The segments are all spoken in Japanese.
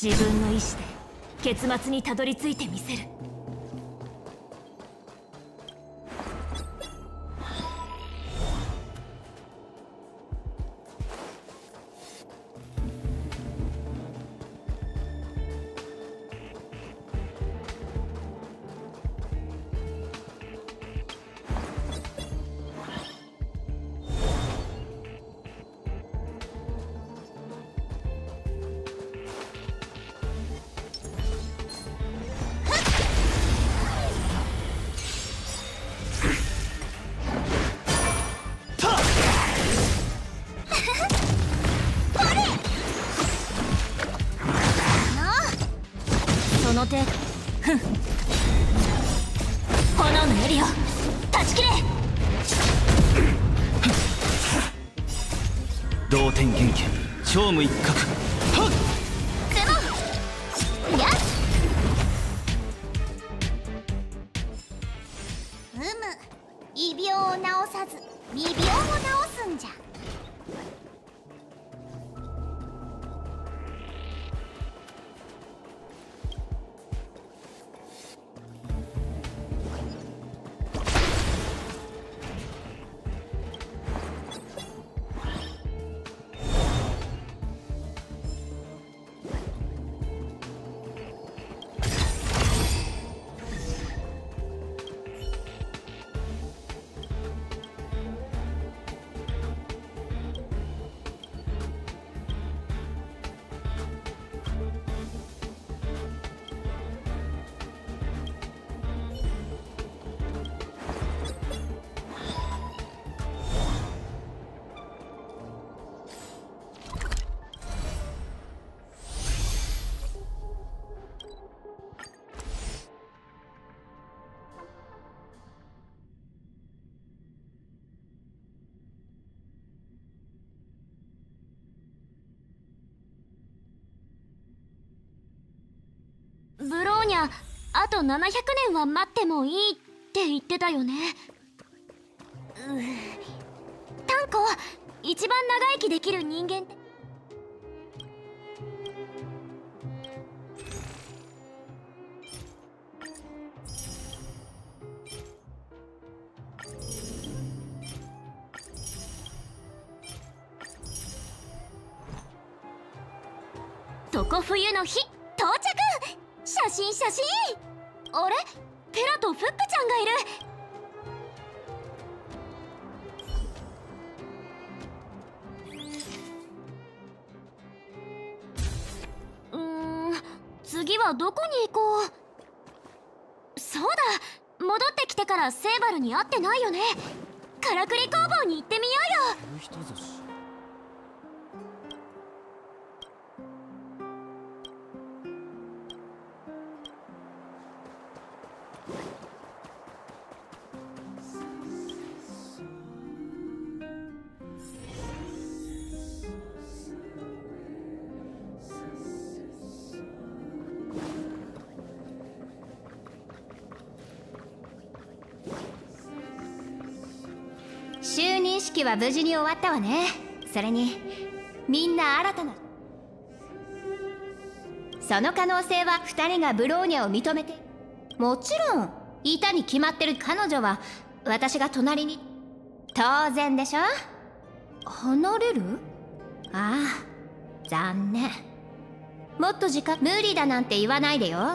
自分の意志で結末にたどり着いてみせる。その手、ふん。炎のエリオ、断ち切れ。 同点元気、超無一角。はっ。 クモ。やっ。異病を治さず未病を治すんじゃ。 ブローニャ、あと700年は待ってもいいって言ってたよね。タンコ、一番長生きできる人間って。常冬の日到着。写真写真。あれ、ペラとフップちゃんがいる。次はどこに行こう。そうだ、戻ってきてからセーバルに会ってないよね。からくり工房に行ってみようよ。 就任式は無事に終わったわね。それにみんな新たなその可能性は2人がブローニャを認めて。もちろんいたに決まってる。彼女は私が隣に。当然でしょ。離れる。ああ、残念。もっと時間。無理だなんて言わないでよ。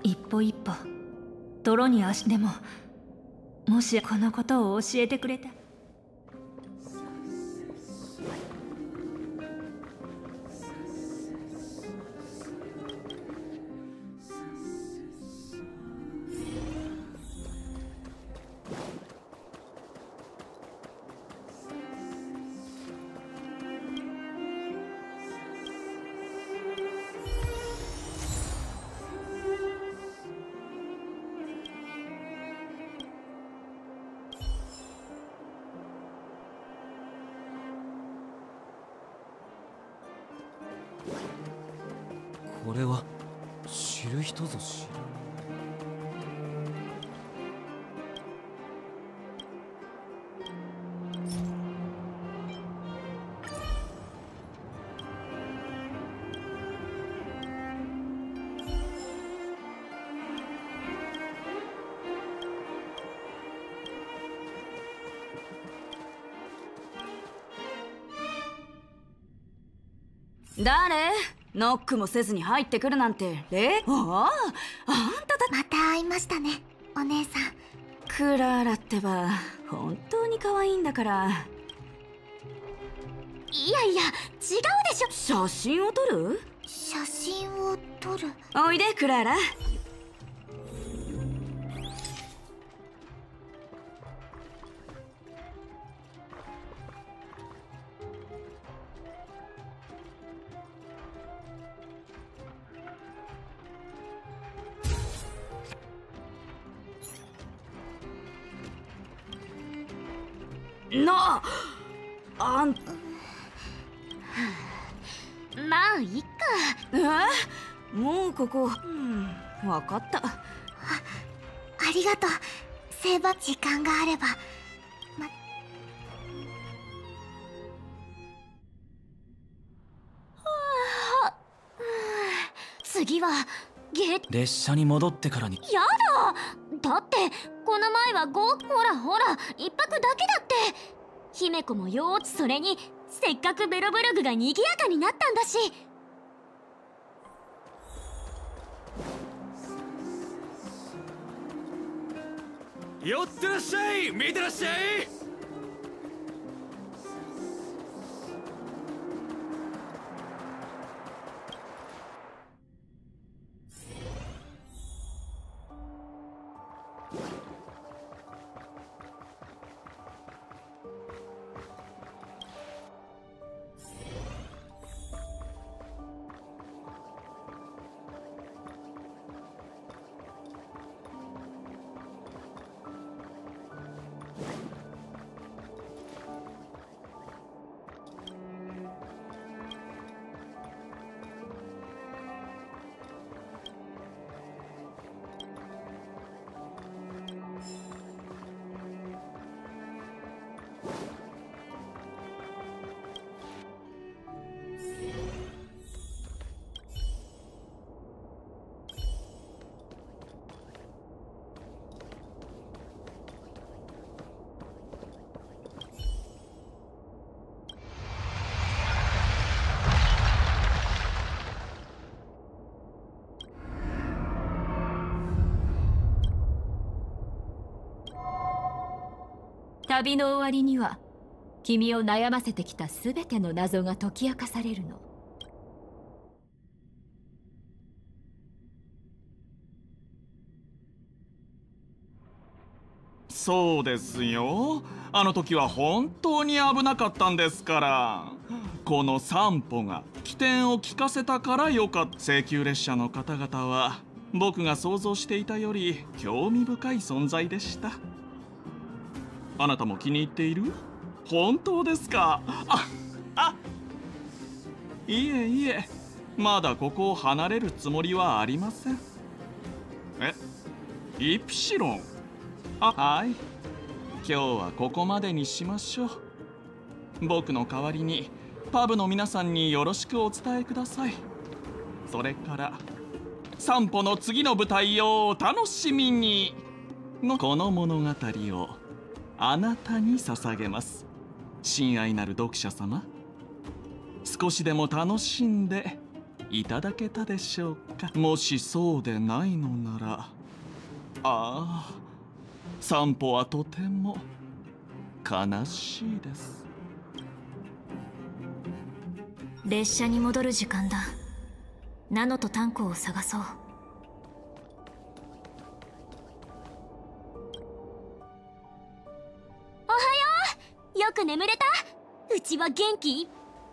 一歩一歩泥に足でも、もしこのことを教えてくれた。 これは知る人ぞ知る。 誰？ノックもせずに入ってくるなんて。あんたまた会いましたね、お姉さん。 クラーラってば本当に可愛いんだから。 いやいや、違うでしょ。 写真を撮る？ 写真を撮る。 おいでクラーラ。あんまあいっか。 もうここ、わかった。 ありがとう。セーバー、時間があれば。次は列車に戻ってからに。 やだ。だってこの前はほら一泊だけだって。姫子も幼稚。それにせっかくベロブルグが賑やかになったんだし。 寄ってらっしゃい、見てらっしゃい。 旅の終わりには君を悩ませてきた全ての謎が解き明かされるの。 そうですよ。あの時は本当に危なかったんですから。この散歩が起点を利かせたからよかった。請求列車の方々は僕が想像していたより興味深い存在でした。あなたも気に入っている？本当ですか？いえいえ、まだここを離れるつもりはありません。イプシロン。はい。今日はここまでにしましょう。僕の代わりにパブの皆さんによろしくお伝えください。それから散歩の次の舞台をお楽しみにのこの物語をあなたに捧げます。親愛なる読者様、少しでも楽しんでいただけたでしょうか。もしそうでないのなら、ああ、散歩はとても悲しいです。 列車に戻る時間だ。ナノとタンコを探そう。おはよう。よく眠れた？うちは元気？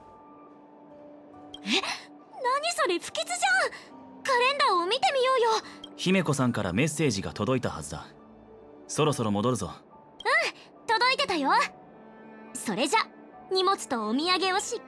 何それ、不吉じゃん。カレンダーを見てみようよ。 姫子さんからメッセージが届いたはずだ。そろそろ戻るぞ。 届いてたよ。それじゃ荷物とお土産をし。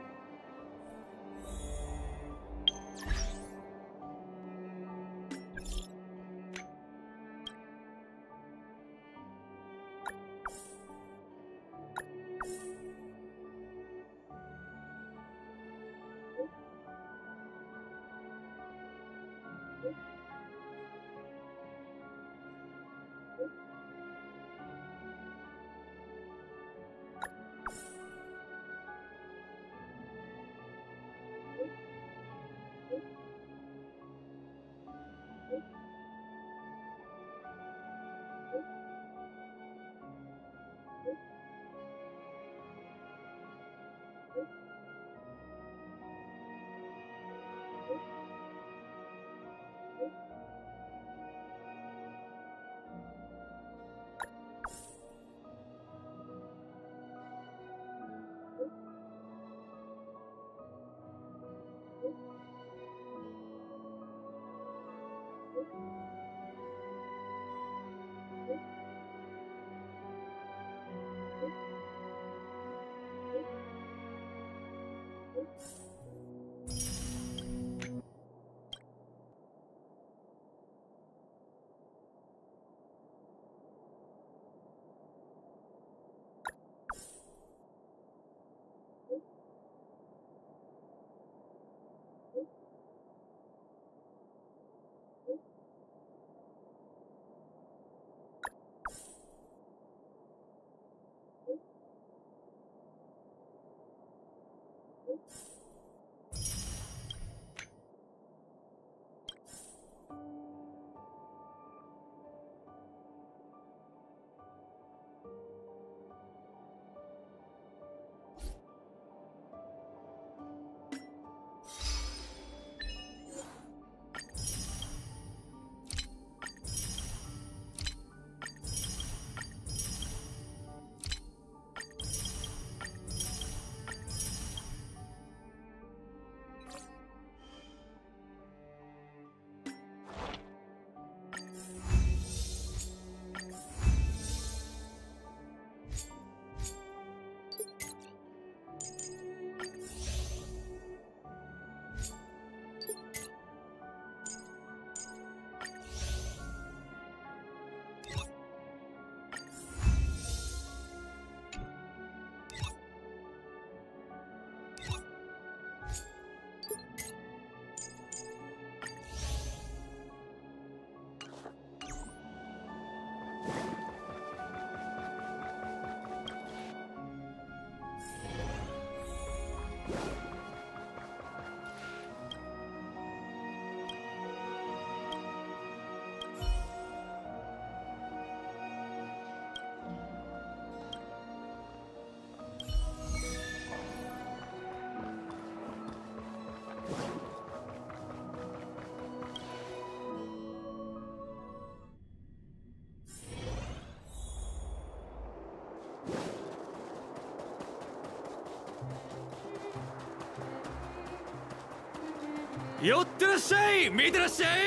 寄ってらっしゃい、見てらっしゃい。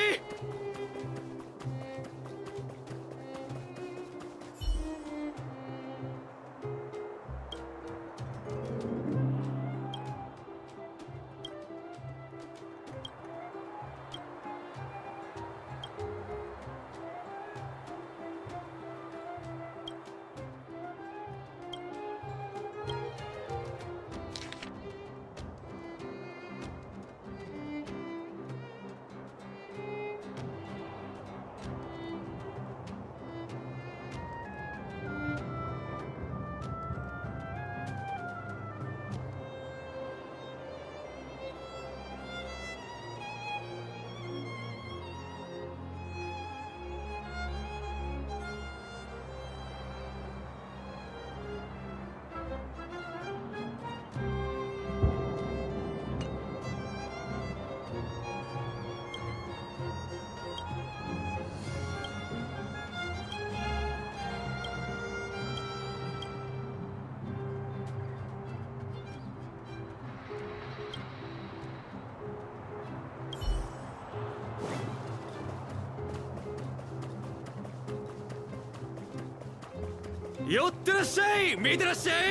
寄ってらっしゃい、見てらっしゃい。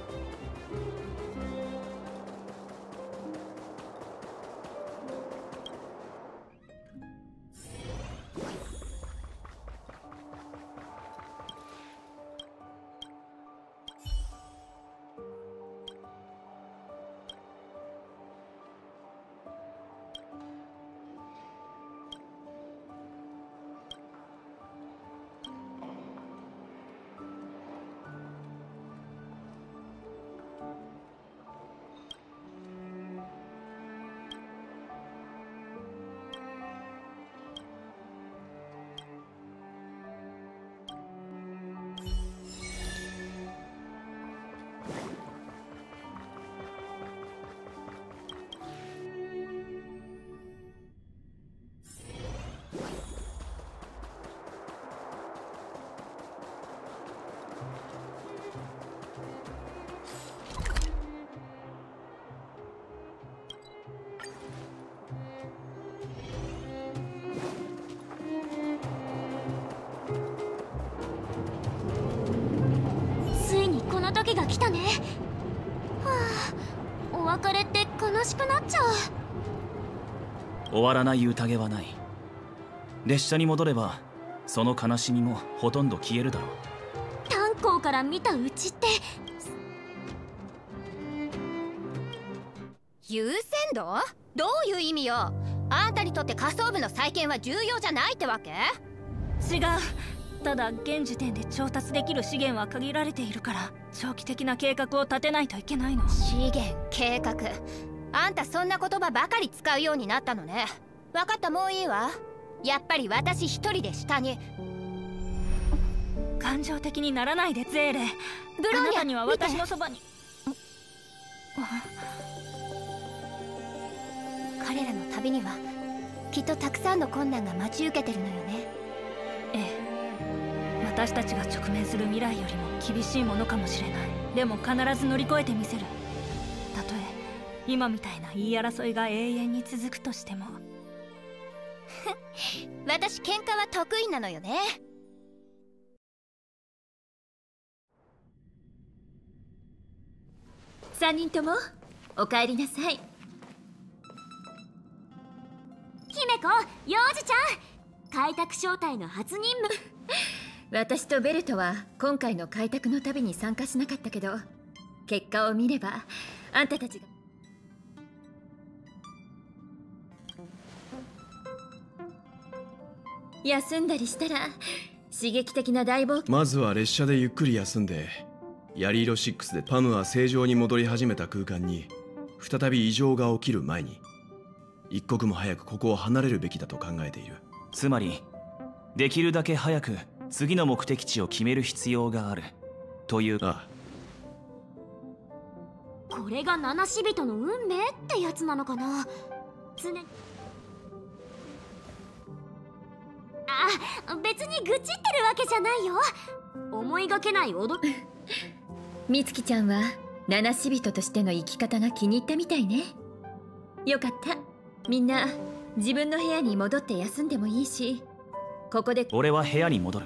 時が来たね。はあ、お別れって悲しくなっちゃう。 終わらない宴はない。列車に戻ればその悲しみもほとんど消えるだろう。 炭鉱から見たうちって優先度？どういう意味よ。あんたにとって下層部の再建は重要じゃないってわけ？ 違う。ただ現時点で調達できる資源は限られているから、長期的な計画を立てないといけないの。 資源計画、あんたそんな言葉ばかり使うようになったのね。分かった、もういいわ。やっぱり私一人で下に。 感情的にならないでゼーレ。 ブローニャ、 あなたには私のそばに。 彼らの旅にはきっとたくさんの困難が待ち受けてるのよね。 ええ、私たちが直面する未来よりも厳しいものかもしれない。でも必ず乗り越えてみせる。たとえ今みたいな言い争いが永遠に続くとしても。 私喧嘩は得意なのよね。 3人ともお帰りなさい。 姫子、幼児ちゃん、開拓招待の初任務。 私とベルトは今回の開拓の旅に参加しなかったけど、結果を見ればあんたたちが休んだりしたら刺激的な大冒険。 まずは列車でゆっくり休んで、槍色6でパムは正常に戻り始めた空間に再び異常が起きる前に一刻も早くここを離れるべきだと考えている。 つまりできるだけ早く次の目的地を決める必要があるという。 あこれが七死人の運命ってやつなのかな。常に別に愚痴ってるわけじゃないよ。思いがけない驚き。 美月ちゃんは七死人としての生き方が気に入ったみたいね。よかった。みんな自分の部屋に戻って休んでもいいし、ここで。 俺は部屋に戻る。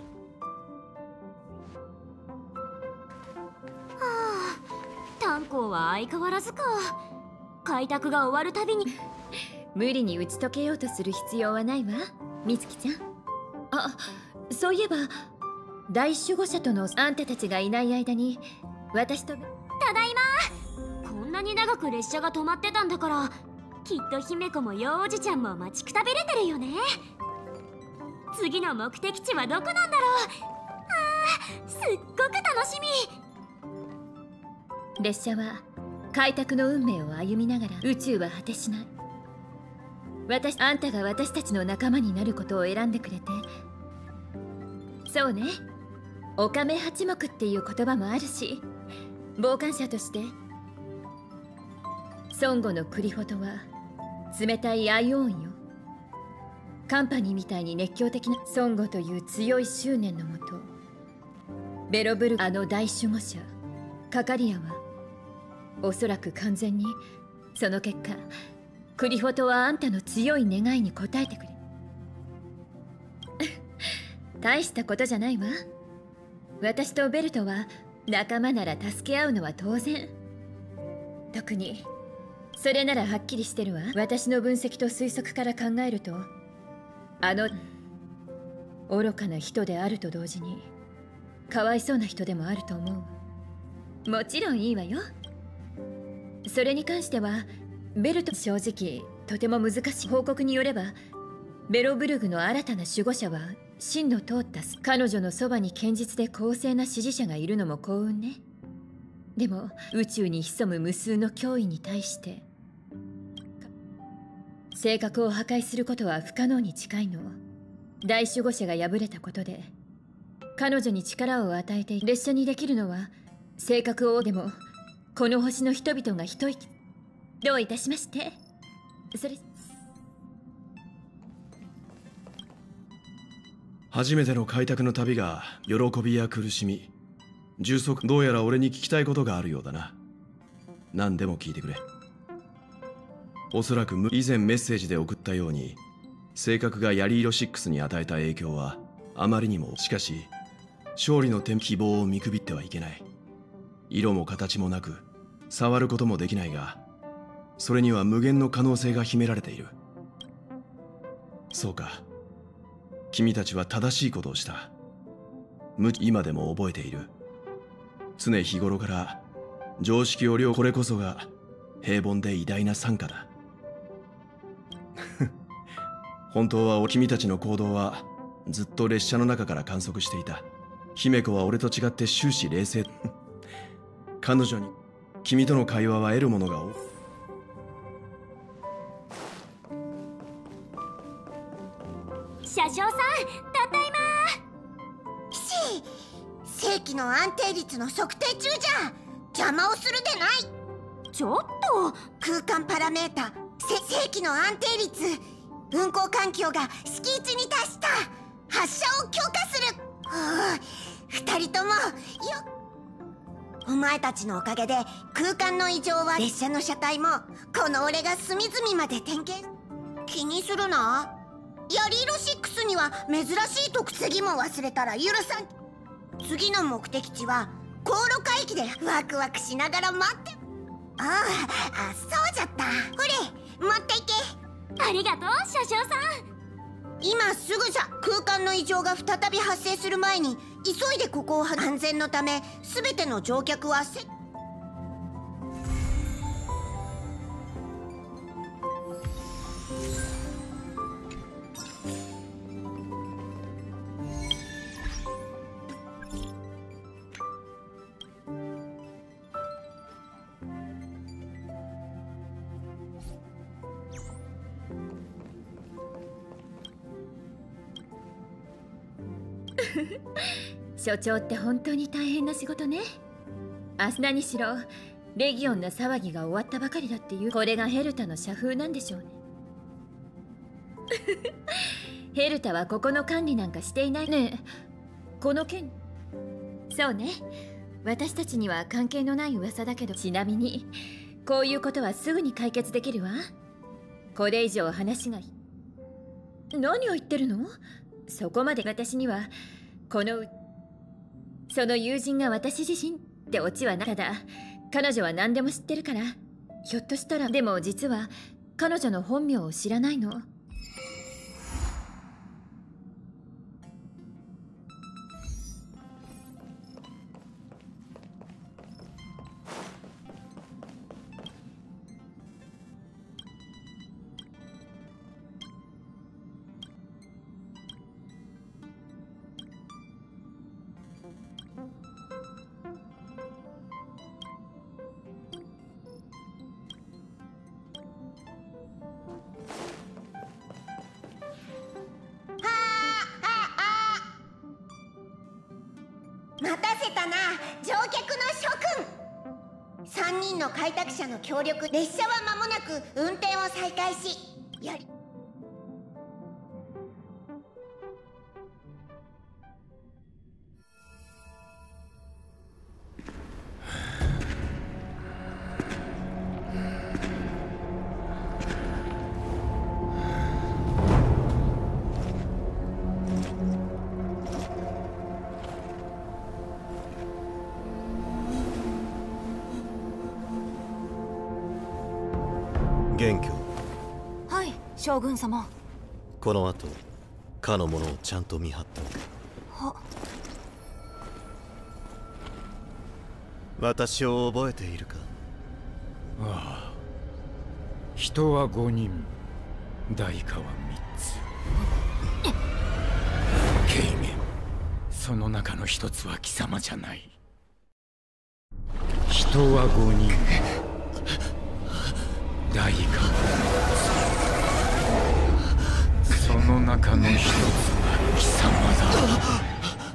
炭鉱は相変わらずか。開拓が終わるたびに無理に打ち解けようとする必要はないわ、美月ちゃん。あ、そういえば大守護者とのあんたたちがいない間に私と。 ただいま。こんなに長く列車が止まってたんだから、きっと姫子も幼児ちゃんも待ちくたびれてるよね。次の目的地はどこなんだろう。すっごく楽しみ。 列車は開拓の運命を歩みながら宇宙は果てしない。あんたが私たちの仲間になることを選んでくれて。そうね、オカメ八目っていう言葉もあるし、傍観者として孫悟のクリフォトは冷たいアイオーンよ。カンパニーみたいに熱狂的な孫悟という強い執念のもと、ベロブル、あの大守護者カカリアはおそらく完全に、その結果クリフォトはあんたの強い願いに応えてくれ。大したことじゃないわ。 私とベルトは仲間なら助け合うのは当然。特にそれならはっきりしてるわ。私の分析と推測から考えると、愚かな人であると同時にかわいそうな人でもあると思う。もちろんいいわよ。それに関してはベルト、正直とても難しい。報告によればベロブルグの新たな守護者は真の通った。彼女のそばに堅実で公正な支持者がいるのも幸運ね。でも宇宙に潜む無数の脅威に対して性格を破壊することは不可能に近いの。大守護者が敗れたことで彼女に力を与えて列車にできるのは性格を。でもこの星の人々が一息。どういたしまして。それ初めての開拓の旅が喜びや苦しみ、充足。どうやら俺に聞きたいことがあるようだな。何でも聞いてくれ。おそらく以前メッセージで送ったように、性格が槍色6に与えた影響はあまりにも。しかし勝利の希望を見くびってはいけない。色も形もなく触ることもできないが、それには無限の可能性が秘められている。そうか、君たちは正しいことをした。今でも覚えている。常日頃から常識をこれこそが平凡で偉大な賛歌だ。本当は君たちの行動はずっと列車の中から観測していた。姫子は俺と違って終始冷静。彼女に君との会話は得るものが多い。 車掌さん、ただいま。 正規の安定率の測定中じゃ。邪魔をするでない。 ちょっと空間パラメータ正規の安定率、運行環境が敷地に達した。発射を強化する。二人ともお前たちのおかげで空間の異常は列車の車体もこの俺が隅々まで点検。気にするな。槍色6には珍しい特次も忘れたら許さん。次の目的地は航路海域でワクワクしながら待って。そうじゃった。ほれ持っていけ。 ありがとう車掌さん。 今すぐじゃ。空間の異常が再び発生する前に急いでここを安全のため全ての乗客は所長って本当に大変な仕事ね。何しろレギオンの騒ぎが終わったばかりだっていう。これがヘルタの社風なんでしょうね。ヘルタはここの管理なんかしていないね。この件。そうね、私たちには関係のない噂だけど。ちなみにこういうことはすぐに解決できるわ。これ以上話が。何を言ってるの。そこまで。私にはその友人が私自身ってオチはな。ただ彼女は何でも知ってるから、ひょっとしたら。でも実は彼女の本名を知らないの。 待たせたな、乗客の諸君。3人の開拓者の協力、列車は間もなく運転を再開し、 将軍様。 この後かの者をちゃんと見張っておけ。 は。 私を覚えているか？ ああ、人は5人、代価は3つ。ケイメン、その中の一つは貴様じゃない。人は5人、代価は3つ。その中の一つは貴様だ。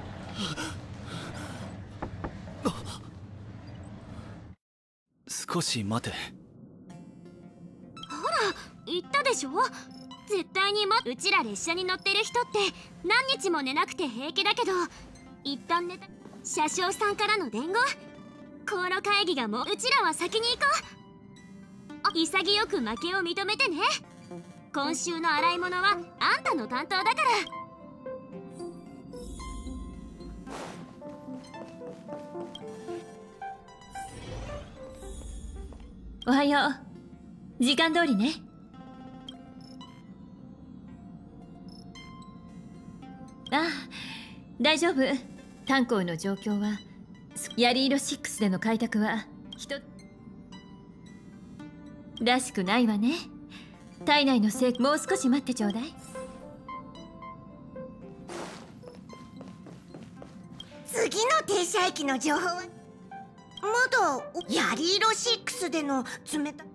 少し待て。 ほら言ったでしょ、絶対にうちら列車に乗ってる人って何日も寝なくて平気だけど、一旦寝た車掌さんからの伝言、航路会議がもうちらは先に行こう。潔く負けを認めてね。今週の洗い物はあんたの担当だから。 おはよう。時間通りね。ああ、大丈夫。炭鉱の状況は槍色6での開拓はらしくないわね。体内のせい、もう少し待ってちょうだい。 次の停車駅の情報はまだ槍色6での冷た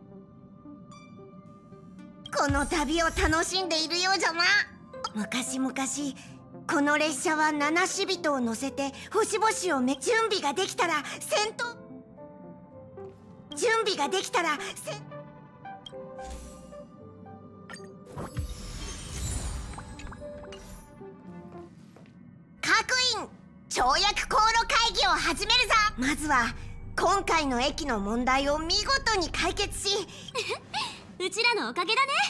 この旅を楽しんでいるようじゃな。昔々この列車は七死人を乗せて星々を準備ができたら戦闘準備ができたら各員跳躍航路会議を始めるぞ。まずは今回の駅の問題を見事に解決しうちらのおかげだね。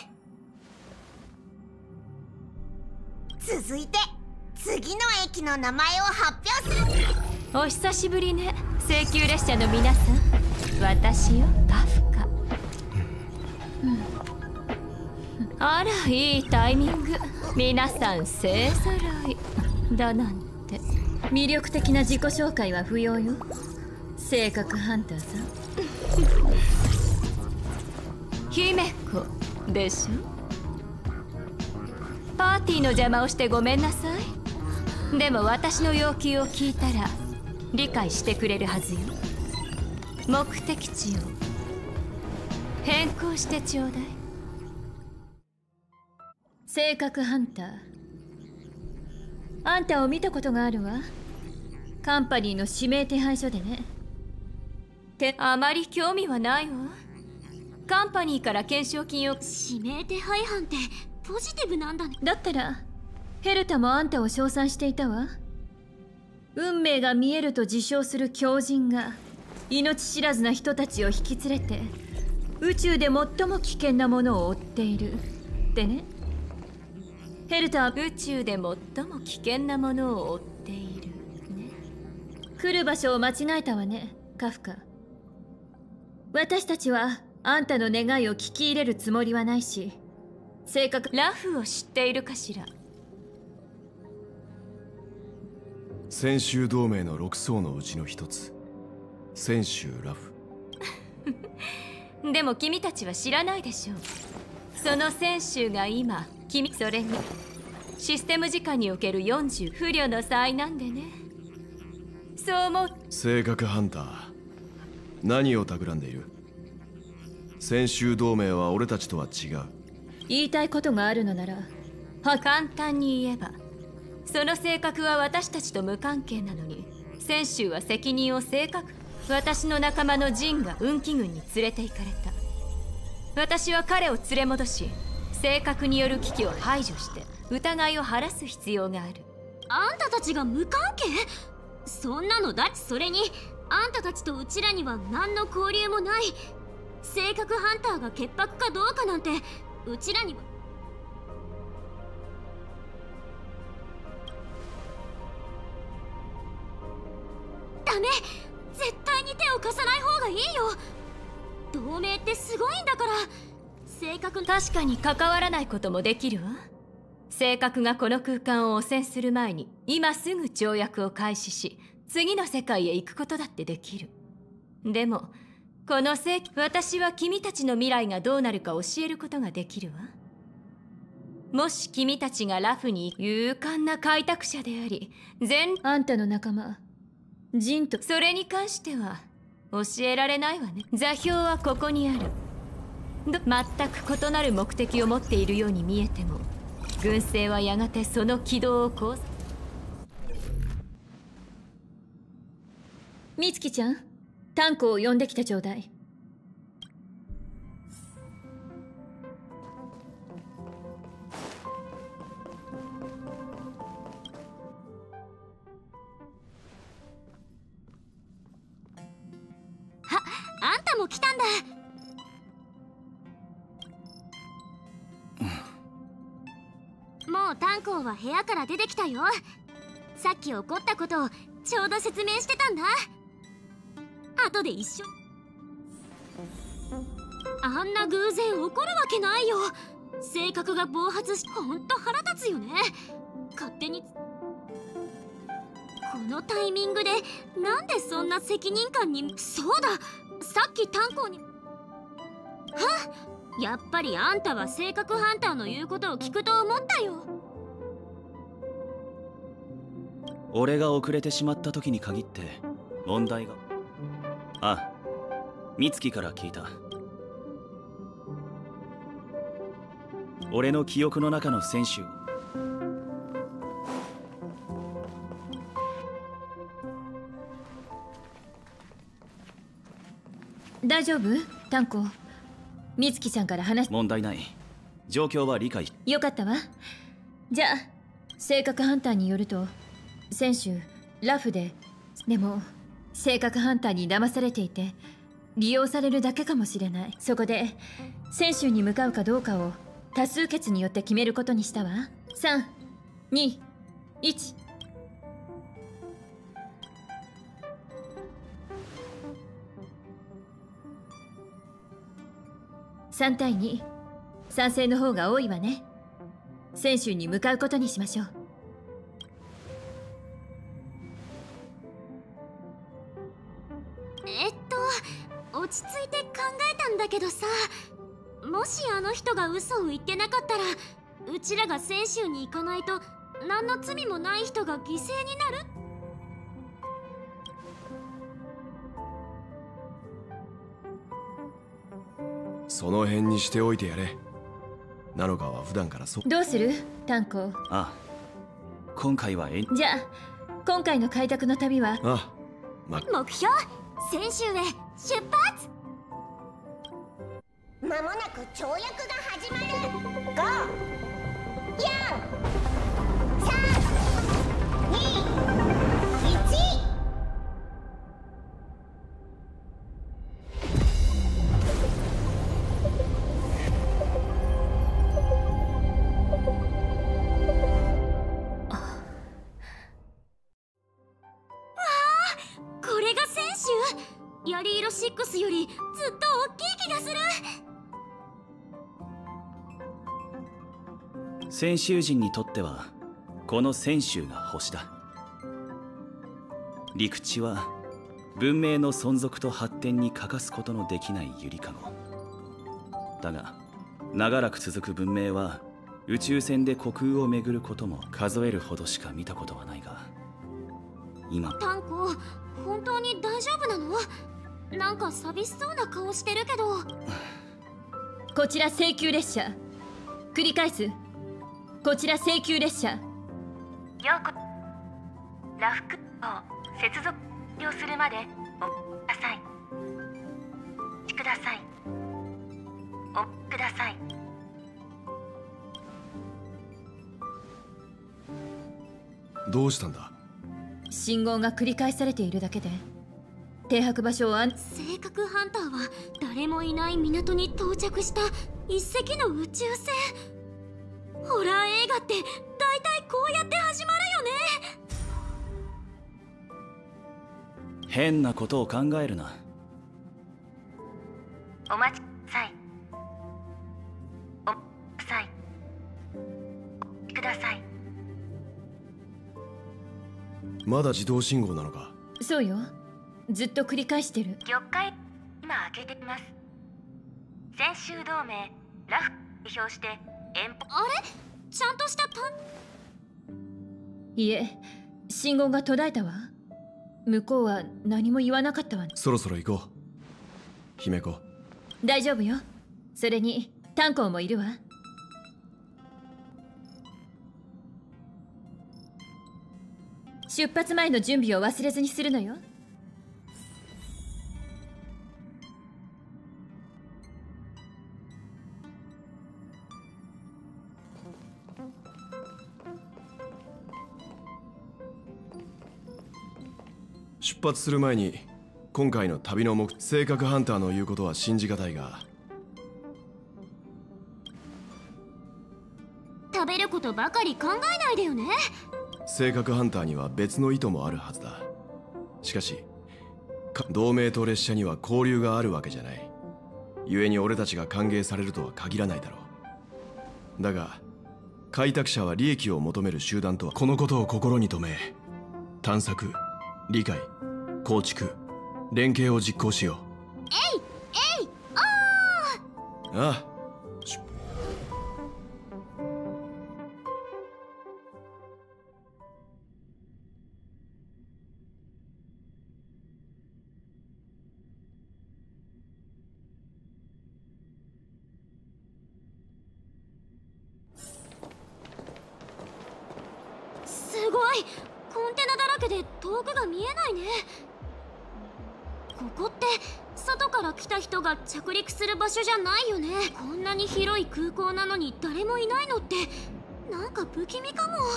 続いて次の駅の名前を発表する。 お久しぶりね、請求列車の皆さん。私よ、カフカ。あら、いいタイミング。皆さん勢ぞろいだなんて。魅力的な自己紹介は不要よ。性格ハンターさん。姫子でしょ。パーティーの邪魔をしてごめんなさい。でも私の要求を聞いたら理解してくれるはずよ。目的地を変更してちょうだい。性格ハンター、あんたを見たことがあるわ。カンパニーの指名手配書でね。あまり興味はないわ。カンパニーから懸賞金を。 指名手配犯ってポジティブなんだね。 だったらヘルタもあんたを称賛していたわ。運命が見えると自称する狂人が命知らずな人たちを引き連れて宇宙で最も危険なものを追っているってね。ヘルタは宇宙で最も危険なものを追っているね。来る場所を間違えたわね、カフカ。私たちはあんたの願いを聞き入れるつもりはないし、性格ラフを知っているかしら。 専修同盟の6層のうちの一つ、専修ラフ。 でも君たちは知らないでしょう。その専修が今それにシステム時間における40不慮の災難でね。そう思う。 性格ハンター、何を企んでいる？専修同盟は俺たちとは違う。 言いたいことがあるのなら簡単に言えば、その性格は私たちと無関係なのに専修は責任を私の仲間のジンが運気軍に連れて行かれた。私は彼を連れ戻し、性格による危機を排除して疑いを晴らす必要がある。 あんたたちが無関係？そんなのだ。それにあんたたちとうちらには何の交流もない。性格ハンターが潔白かどうかなんてうちらには。ダメ、絶対に手を貸さない方がいいよ。同盟ってすごいんだから。 正確確かに関わらないこともできるわ。正確がこの空間を汚染する前に今すぐ跳躍を開始し、次の世界へ行くことだってできる。でもこの私は君たちの未来がどうなるか教えることができるわ。もし君たちがラフに勇敢な開拓者でありあんたの仲間ジンとそれに関しては教えられないわね。座標はここにある。全く異なる目的を持っているように見えても、軍政はやがてその軌道をこう。美月ちゃん、タンコを呼んできてちょうだい。 あんたも来たんだ。もうタンコーは部屋から出てきたよ。さっき起こったことをちょうど説明してたんだ。後で一緒。あんな偶然起こるわけないよ。性格が暴発し、ほんと腹立つよね。勝手にこのタイミングでなんでそんな責任感に。そうだ、さっきタンコーに。はっ、やっぱりあんたは性格ハンターの言うことを聞くと思ったよ。 俺が遅れてしまった時に限って問題が。ああ、美月から聞いた。俺の記憶の中の選手。 大丈夫？タンコ。美月ちゃんから話。 問題ない。状況は理解。 よかったわ。じゃあ性格ハンターによると、選手ラフでも性格ハンターに騙されていて利用されるだけかもしれない。そこで選手に向かうかどうかを多数決によって決めることにしたわ。3、2、1。3対2、賛成の方が多いわね。選手に向かうことにしましょう。 落ち着いて考えたんだけどさ、もしあの人が嘘を言ってなかったら、うちらが泉州に行かないと何の罪もない人が犠牲になる。 その辺にしておいてやれ。ナノカは普段からそう。 どうするタンコ。 ああ、今回はじゃあ今回の開拓の旅は。 ああ、 目標泉州へ出発。 間もなく跳躍が始まる。5、4、3、2、1。 これが泉州？ヤリ色6よりずっと大きい気がする。 泉州人にとってはこの泉州が星だ。陸地は文明の存続と発展に欠かすことのできないゆりかごだが、長らく続く文明は宇宙船で虚空を巡ることも数えるほどしか見たことはないが、今。 タンコ、本当に大丈夫なの？なんか寂しそうな顔してるけど。 こちら請求列車。繰り返す。こちら請求列車。 ようこ。ラフクを接続了するまでおください。ください。おください。 どうしたんだ？ 信号が繰り返されているだけで停泊場所を性格ハンターは誰もいない港に到着した一隻の宇宙船。ホラー映画って大体こうやって始まるよね。 変なことを考えるな。 お待ちください。 ください。 まだ自動信号なのか？ そうよ。ずっと繰り返してる。 玉海、今開けています。先週同盟ラフ代表して遠方。 あれ、ちゃんとしたいえ、信号が途絶えたわ。向こうは何も言わなかったわね。 そろそろ行こう、姫子。 大丈夫よ。それに炭鉱もいるわ。出発前の準備を忘れずにするのよ。 出発する前に今回の旅の性格ハンターの言うことは信じがたいが、 食べることばかり考えないでよね。 性格ハンターには別の意図もあるはずだ。しかし同盟と列車には交流があるわけじゃない。故に俺たちが歓迎されるとは限らないだろう。だが開拓者は利益を求める集団とは、このことを心に留め探索、理解、構築、連携を実行しよう。 えいああ。 すごい、コンテナだらけで遠くが見えないね。ここって外から来た人が着陸する場所じゃないよね。こんなに広い空港なのに誰もいないのってなんか不気味かも。もう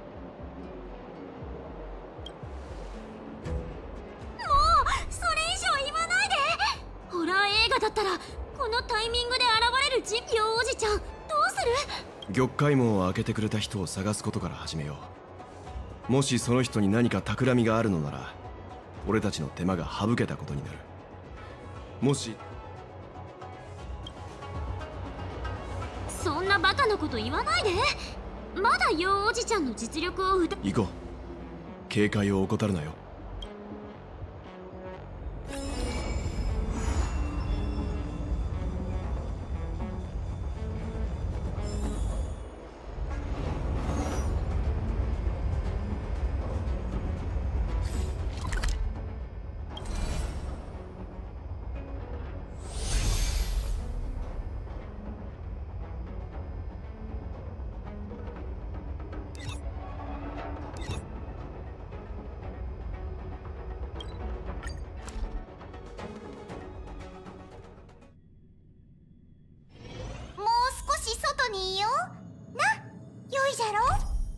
それ以上言わないで。ホラー映画だったらこのタイミングで現れるジピオおじちゃんどうする？ 玉海門を開けてくれた人を探すことから始めよう。もしその人に何か企みがあるのなら俺たちの手間が省けたことになる。もしそんなバカなこと言わないで。まだよおじちゃんの実力を行こう。警戒を怠るなよ。 にいような。よいじゃろ。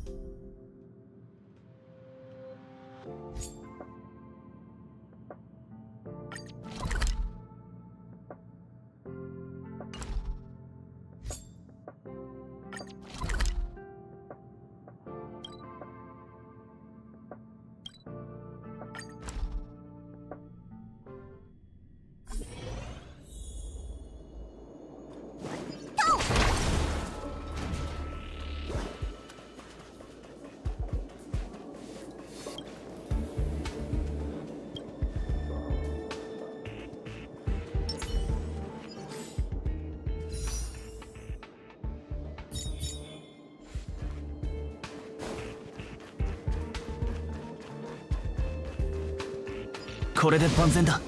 これで万全だ。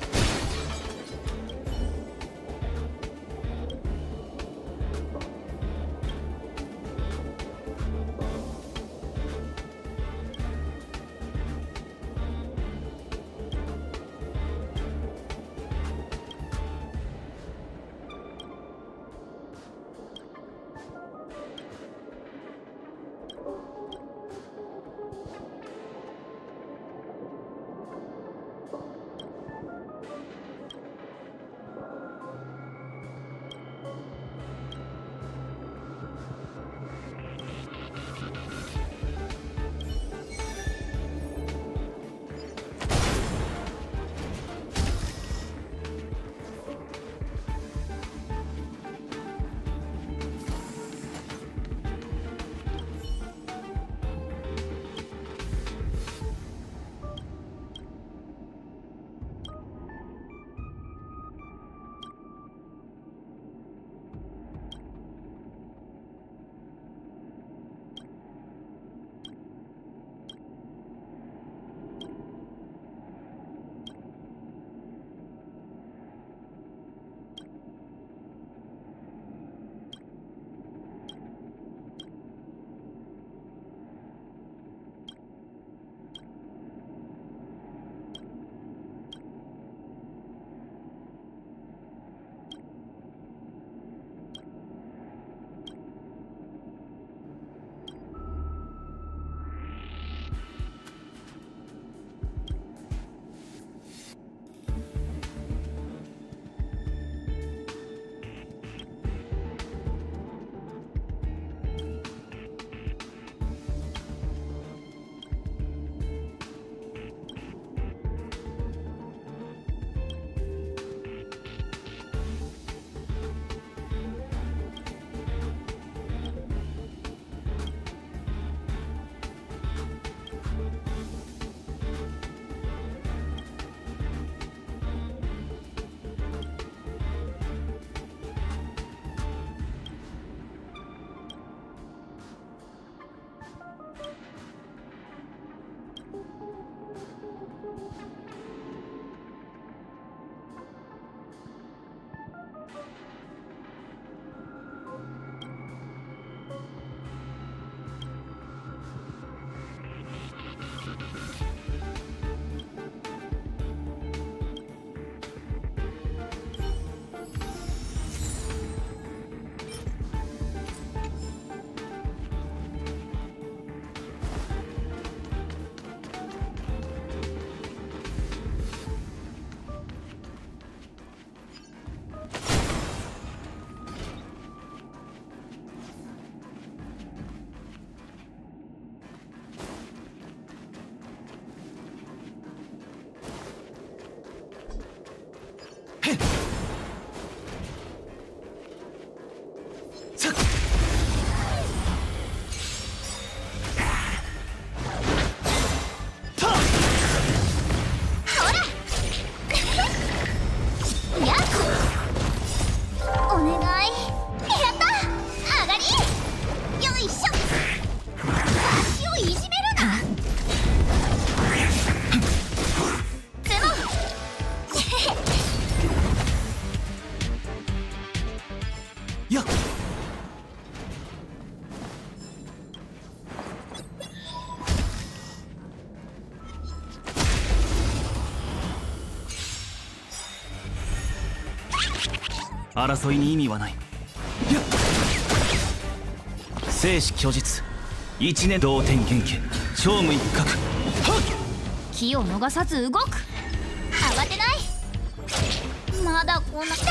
争いに意味はない。生死虚実、一年同点元気、超無一角。 気を逃さず動く。慌てない。まだこんな。来た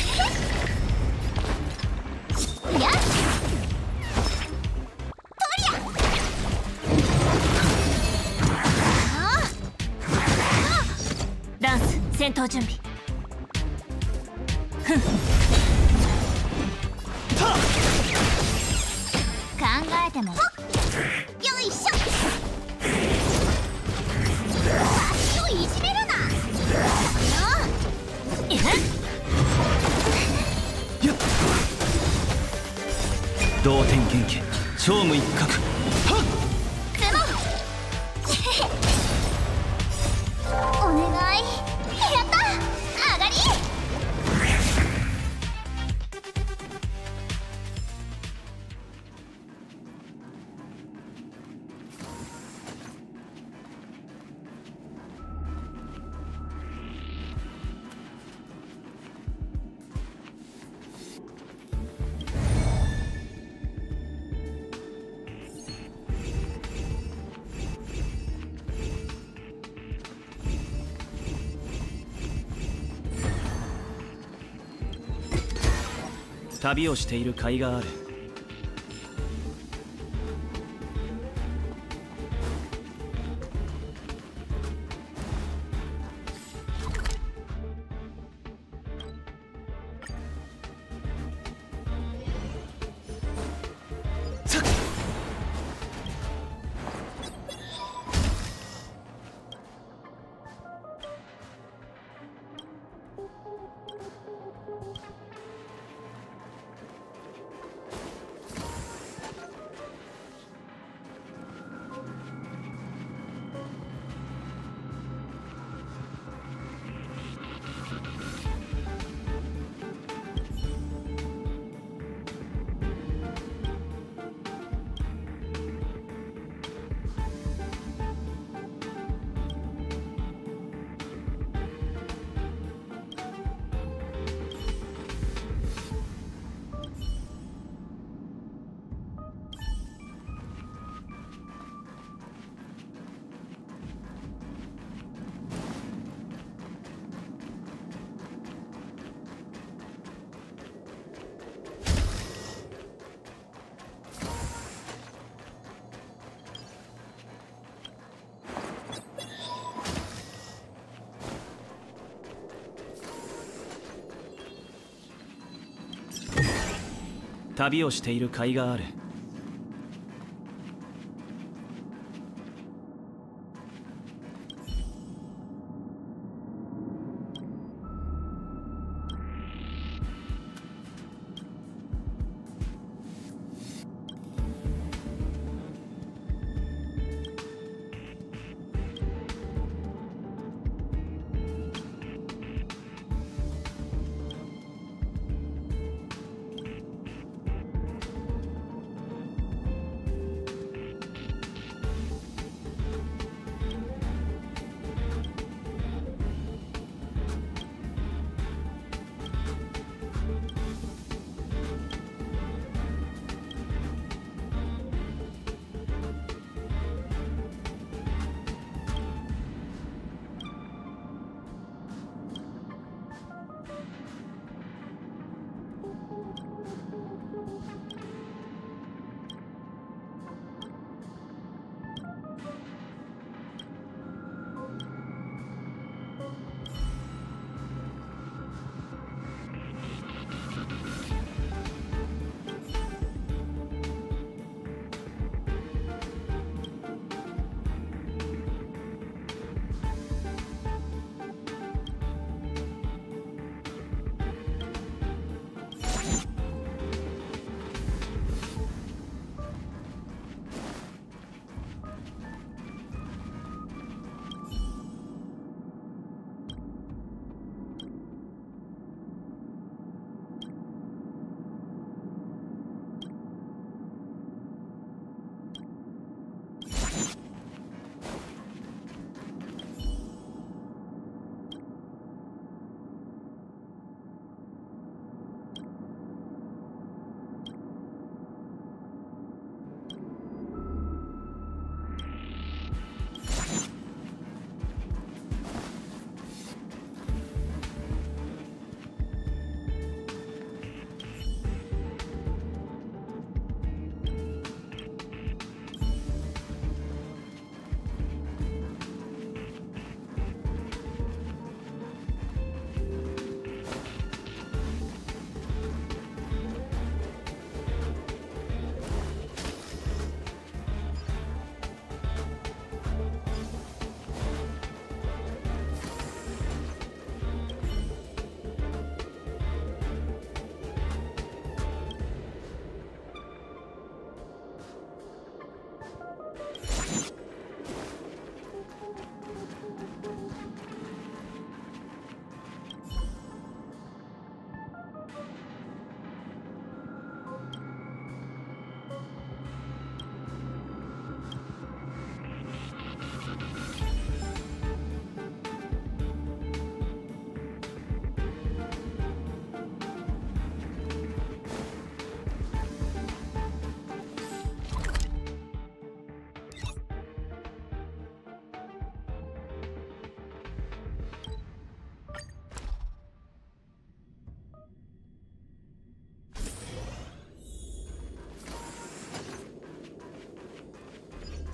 やっダンス戦闘準備。 考えてもよいしょ。足をいじめるな。 同点元気、超無一角。 お願い。やった上がり。 旅をしている甲斐がある。旅をしている甲斐がある。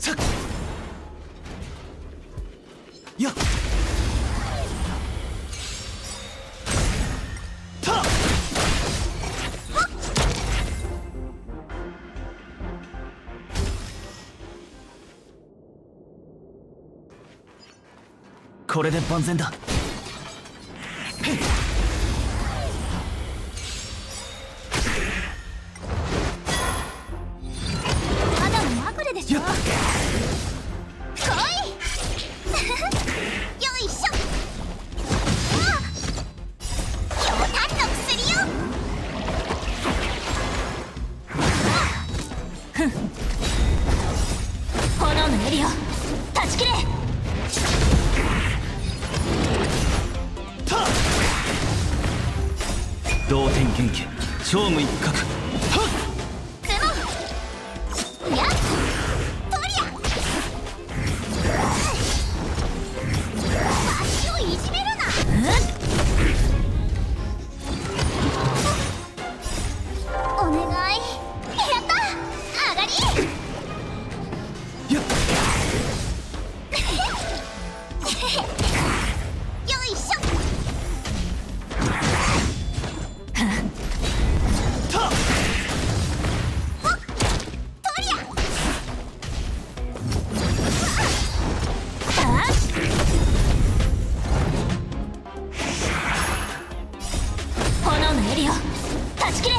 やっこれで万全だ。 ただのまぐれでしょ。来いよいしょ。強炭の薬よ。炎のエリア断ち切れ。 同点元気超無一角。 やっとりゃ。足をいじめるな。お願い。やった。上がり。 やっよいしょ。炎のエリア断ち切れ。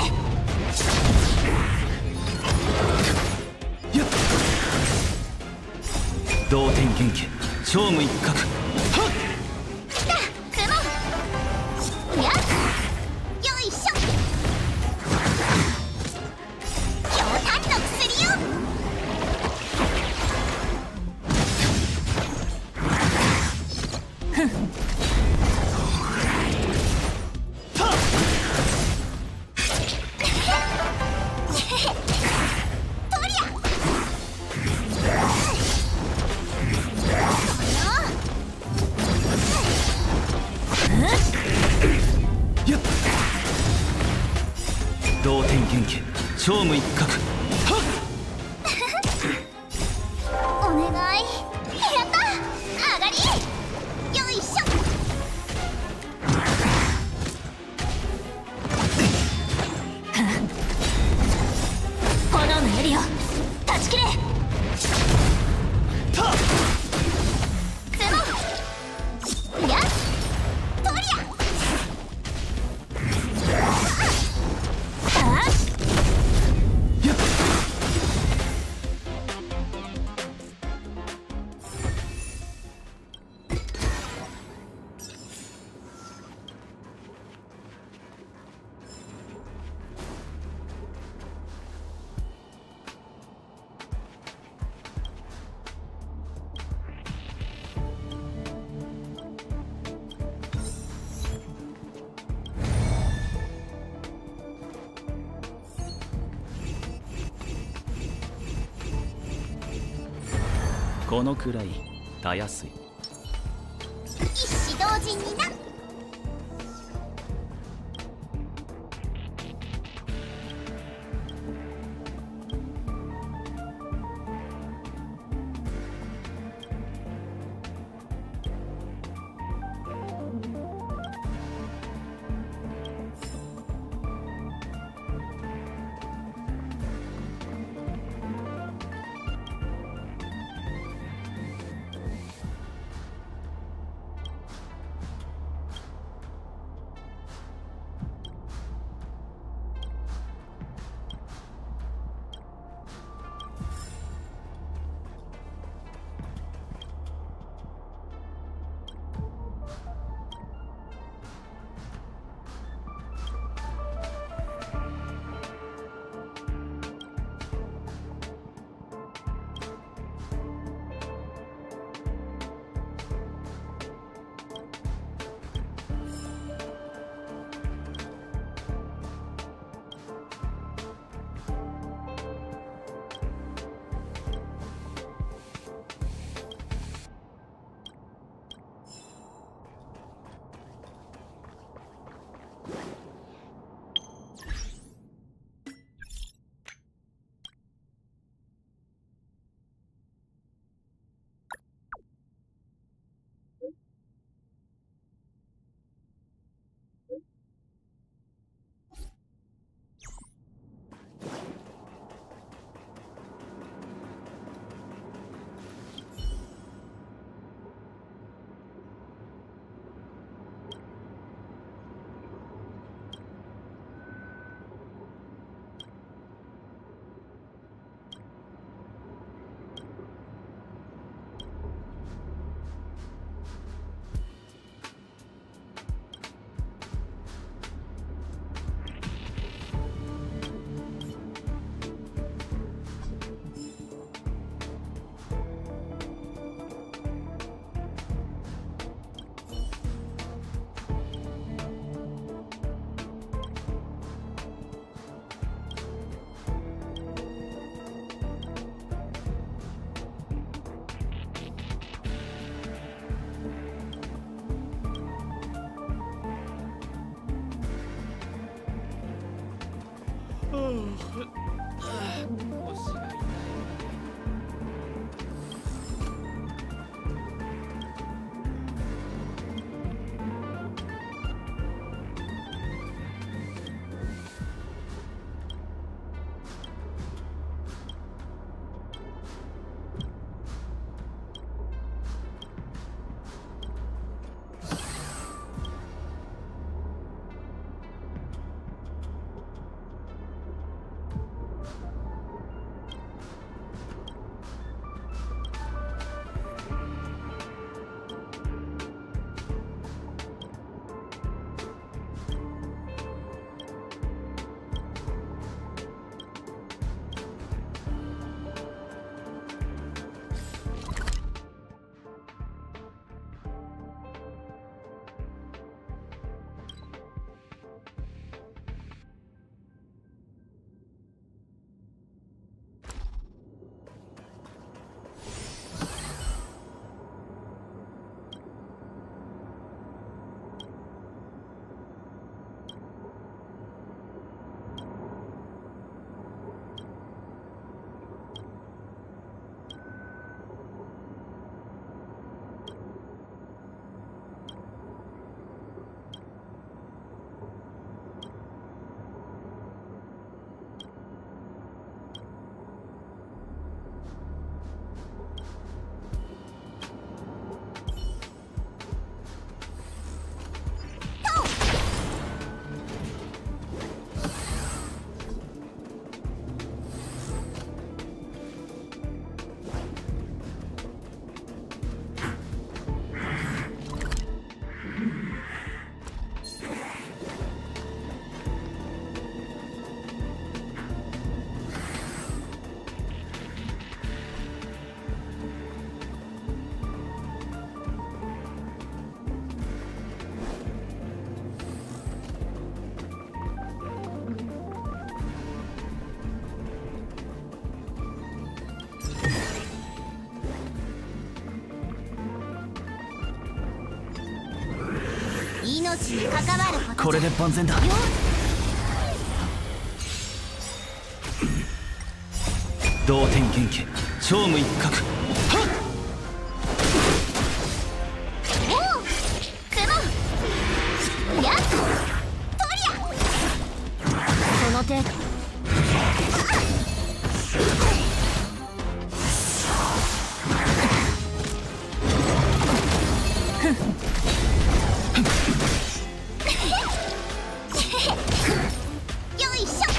同点元気超無一角。 来た雲。やっよいしょ。強炭の薬よ。 同点元気超無一角。 お願い。やった。上がり。よいしょ。炎のエリア断ち切れ。雲。やっとりゃ。 このくらいたやすい。 一子同時にな。 命に関わること。 これで万全だ。同点元気超無一角。 おおクモンやっとりゃその程度。 よいしょ。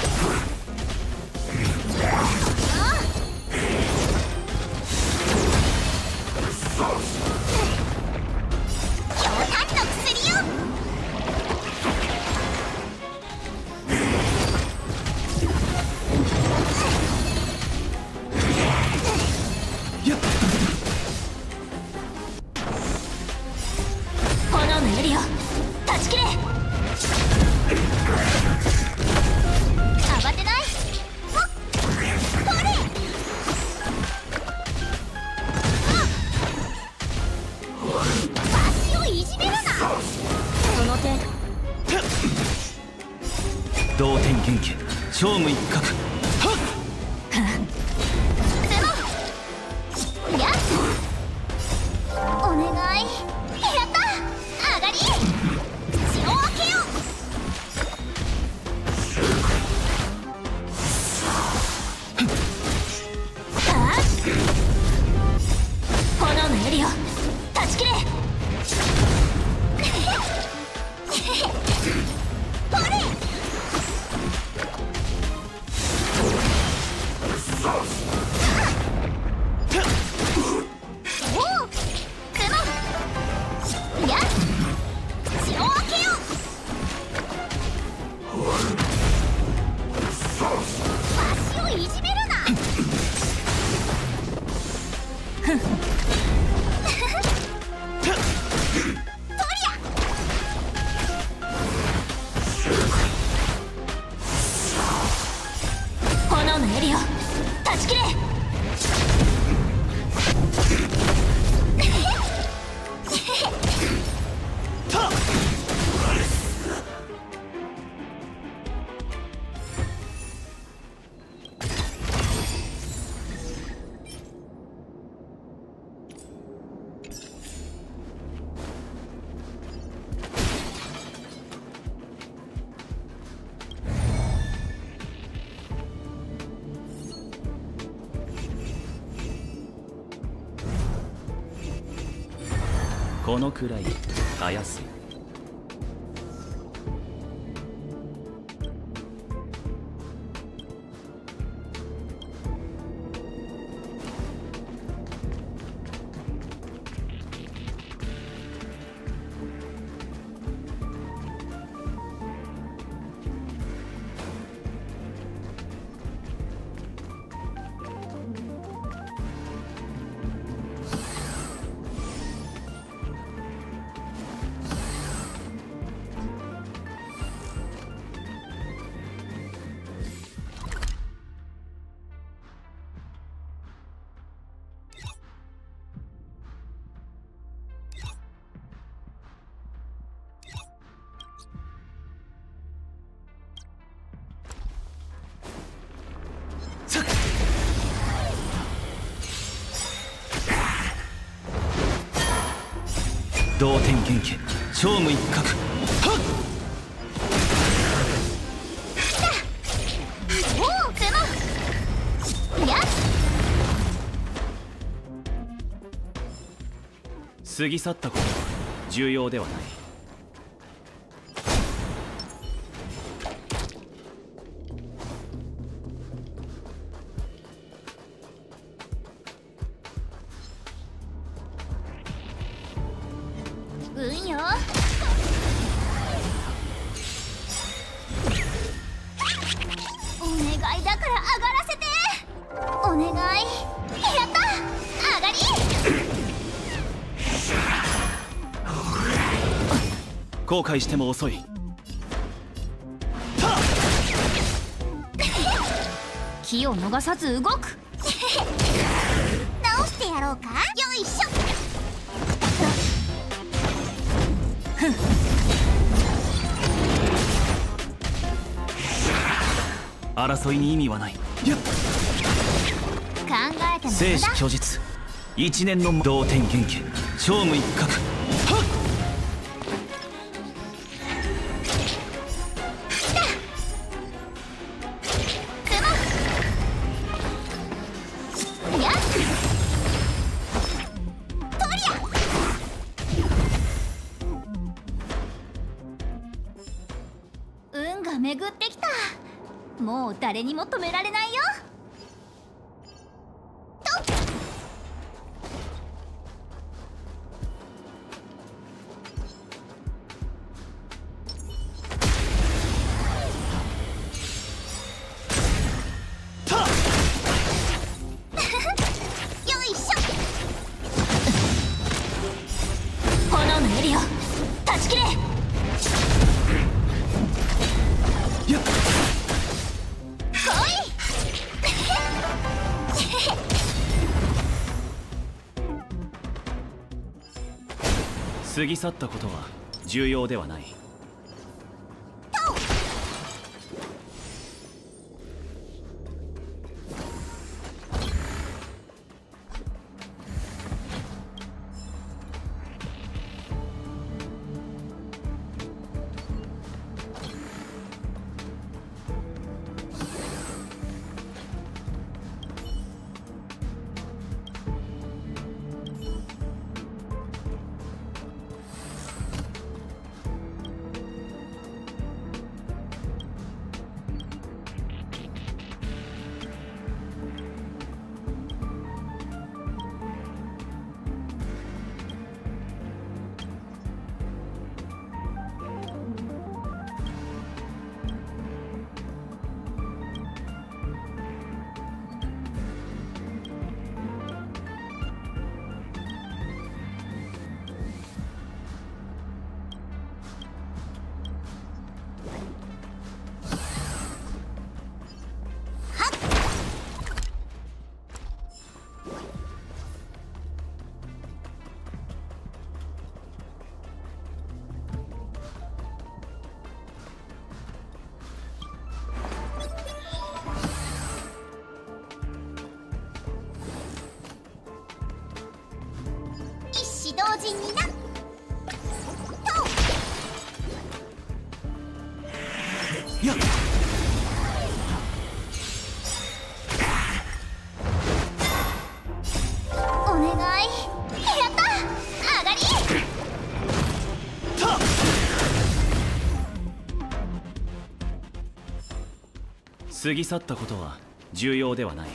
同点元気超無一角。 お願い。やった。上がり。口を開けよう。 炎のエリア断ち切れ。 ほれ。 このくらいたやすい。同点元気超無一角。はっおおゼマやっ過ぎ去ったことは重要ではない。 うんよ。お願いだから上がらせて。お願い。やった上がり。 後悔しても遅い。 気を逃さず動く。直してやろうか。よいしょ。 争いに意味はない。 考えても生死虚実一年の同点元気超無一角。はっ運が巡ってきた。もう誰にも止められないよ。よいしょ。炎のエリオ断ち切れ。 過ぎ去ったことは重要ではない。同時にな。 やっお願い。やった上がり。 過ぎ去ったことは重要ではない。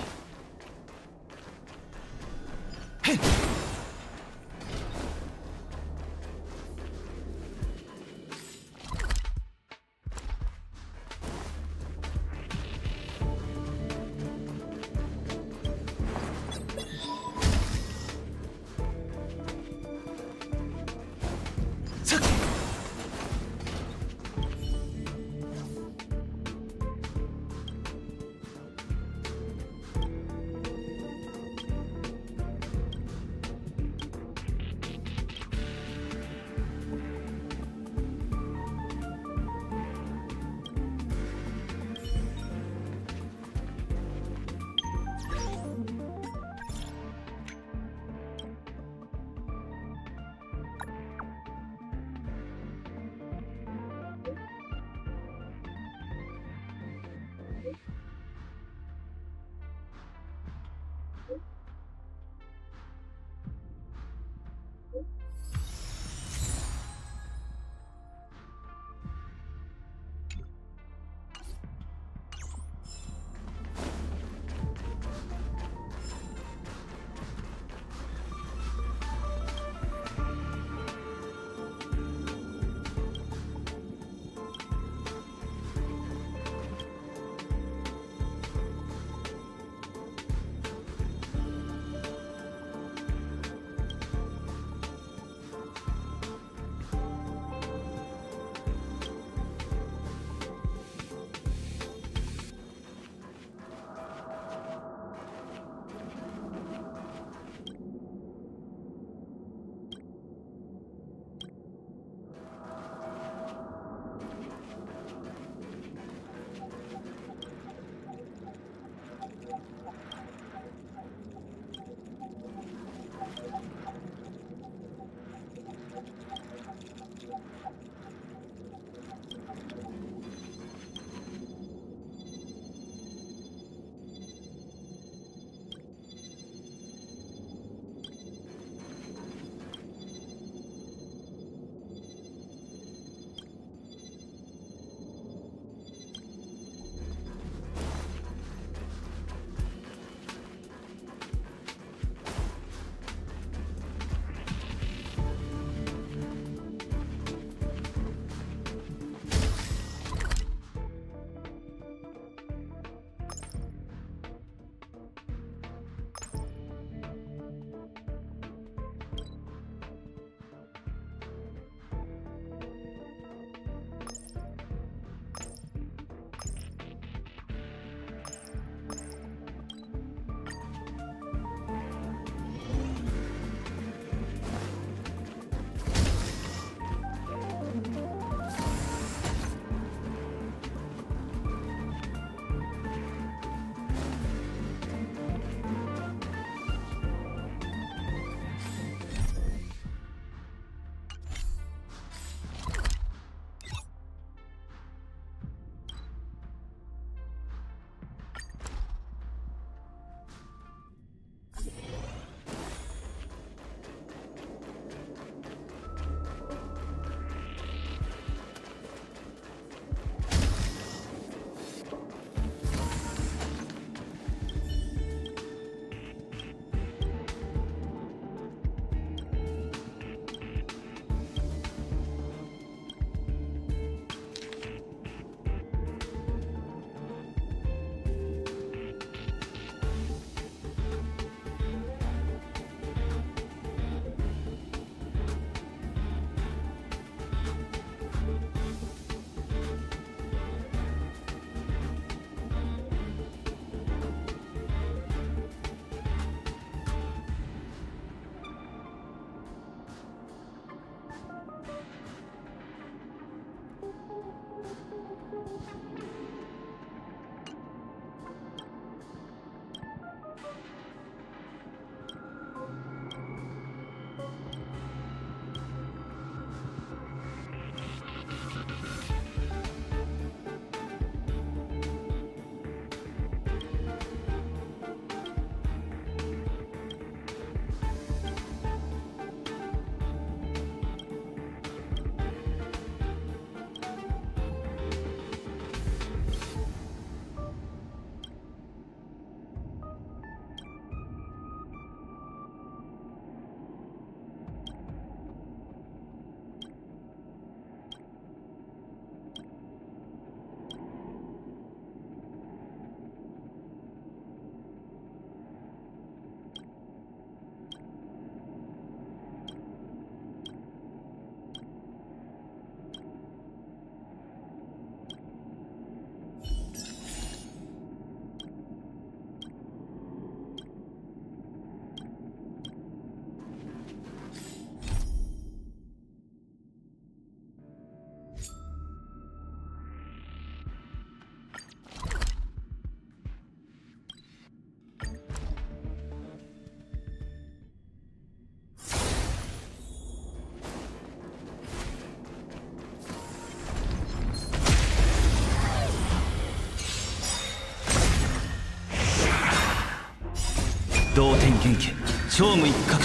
同点元気超無一角。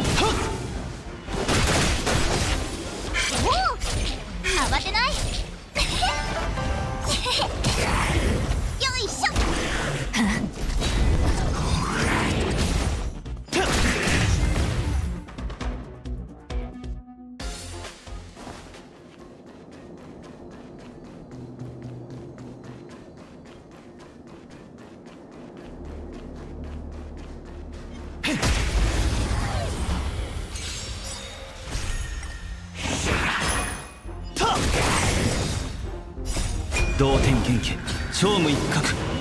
慌てないよいしょ。 同点元気超無一角。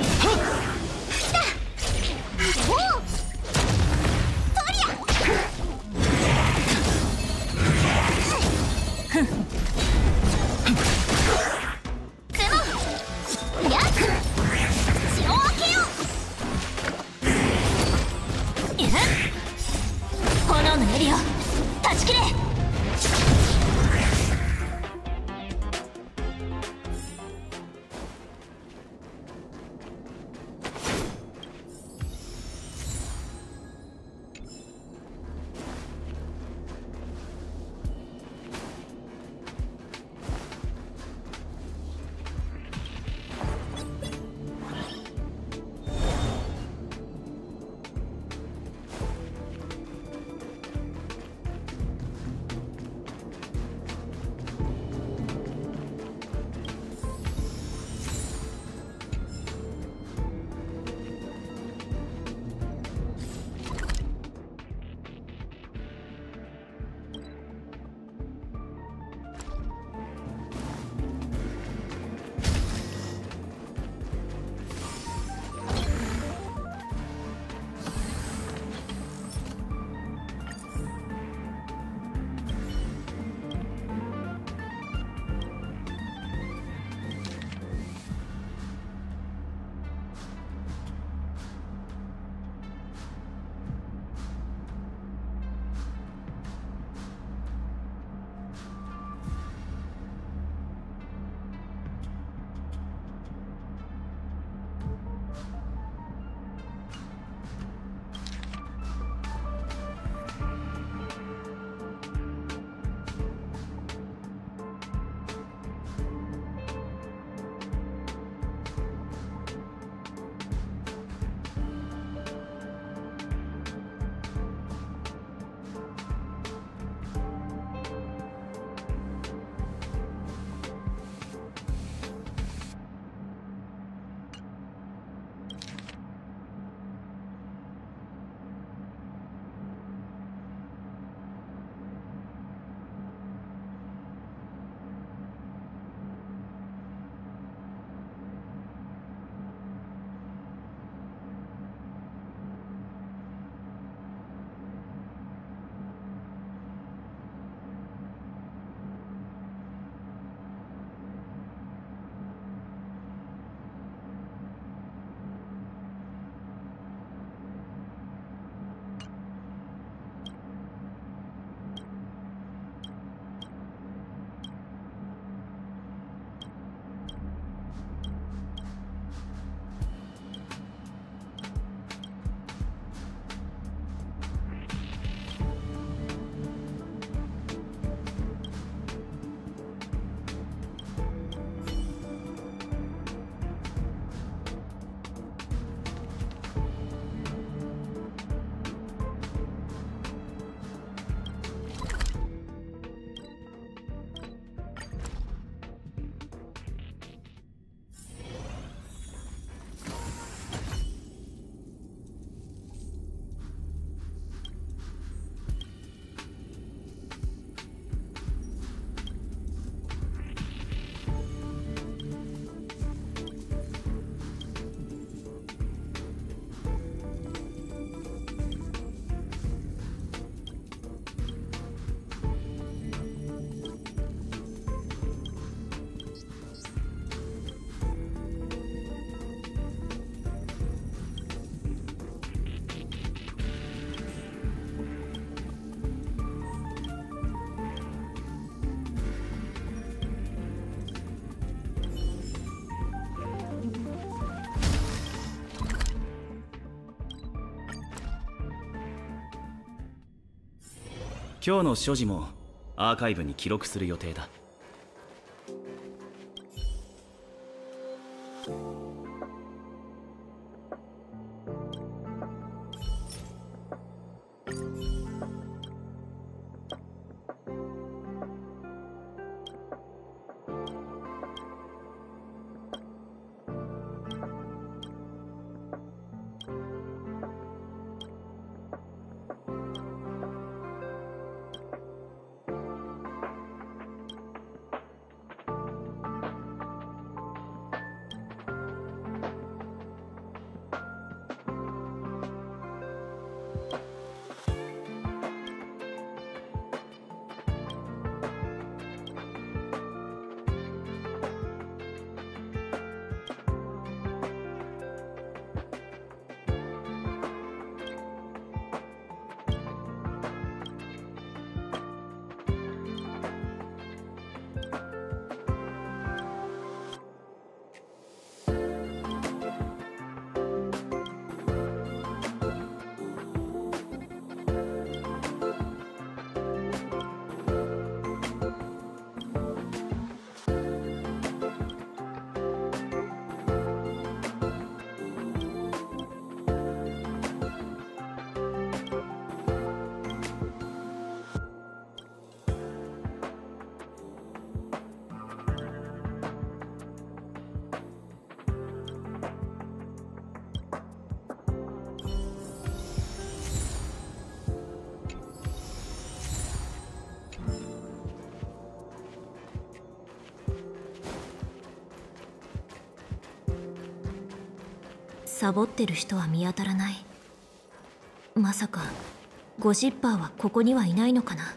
炎のエリア断ち切れ。 今日の所持もアーカイブに記録する予定だ。 サボってる人は見当たらない。まさかゴシッパーはここにはいないのかな。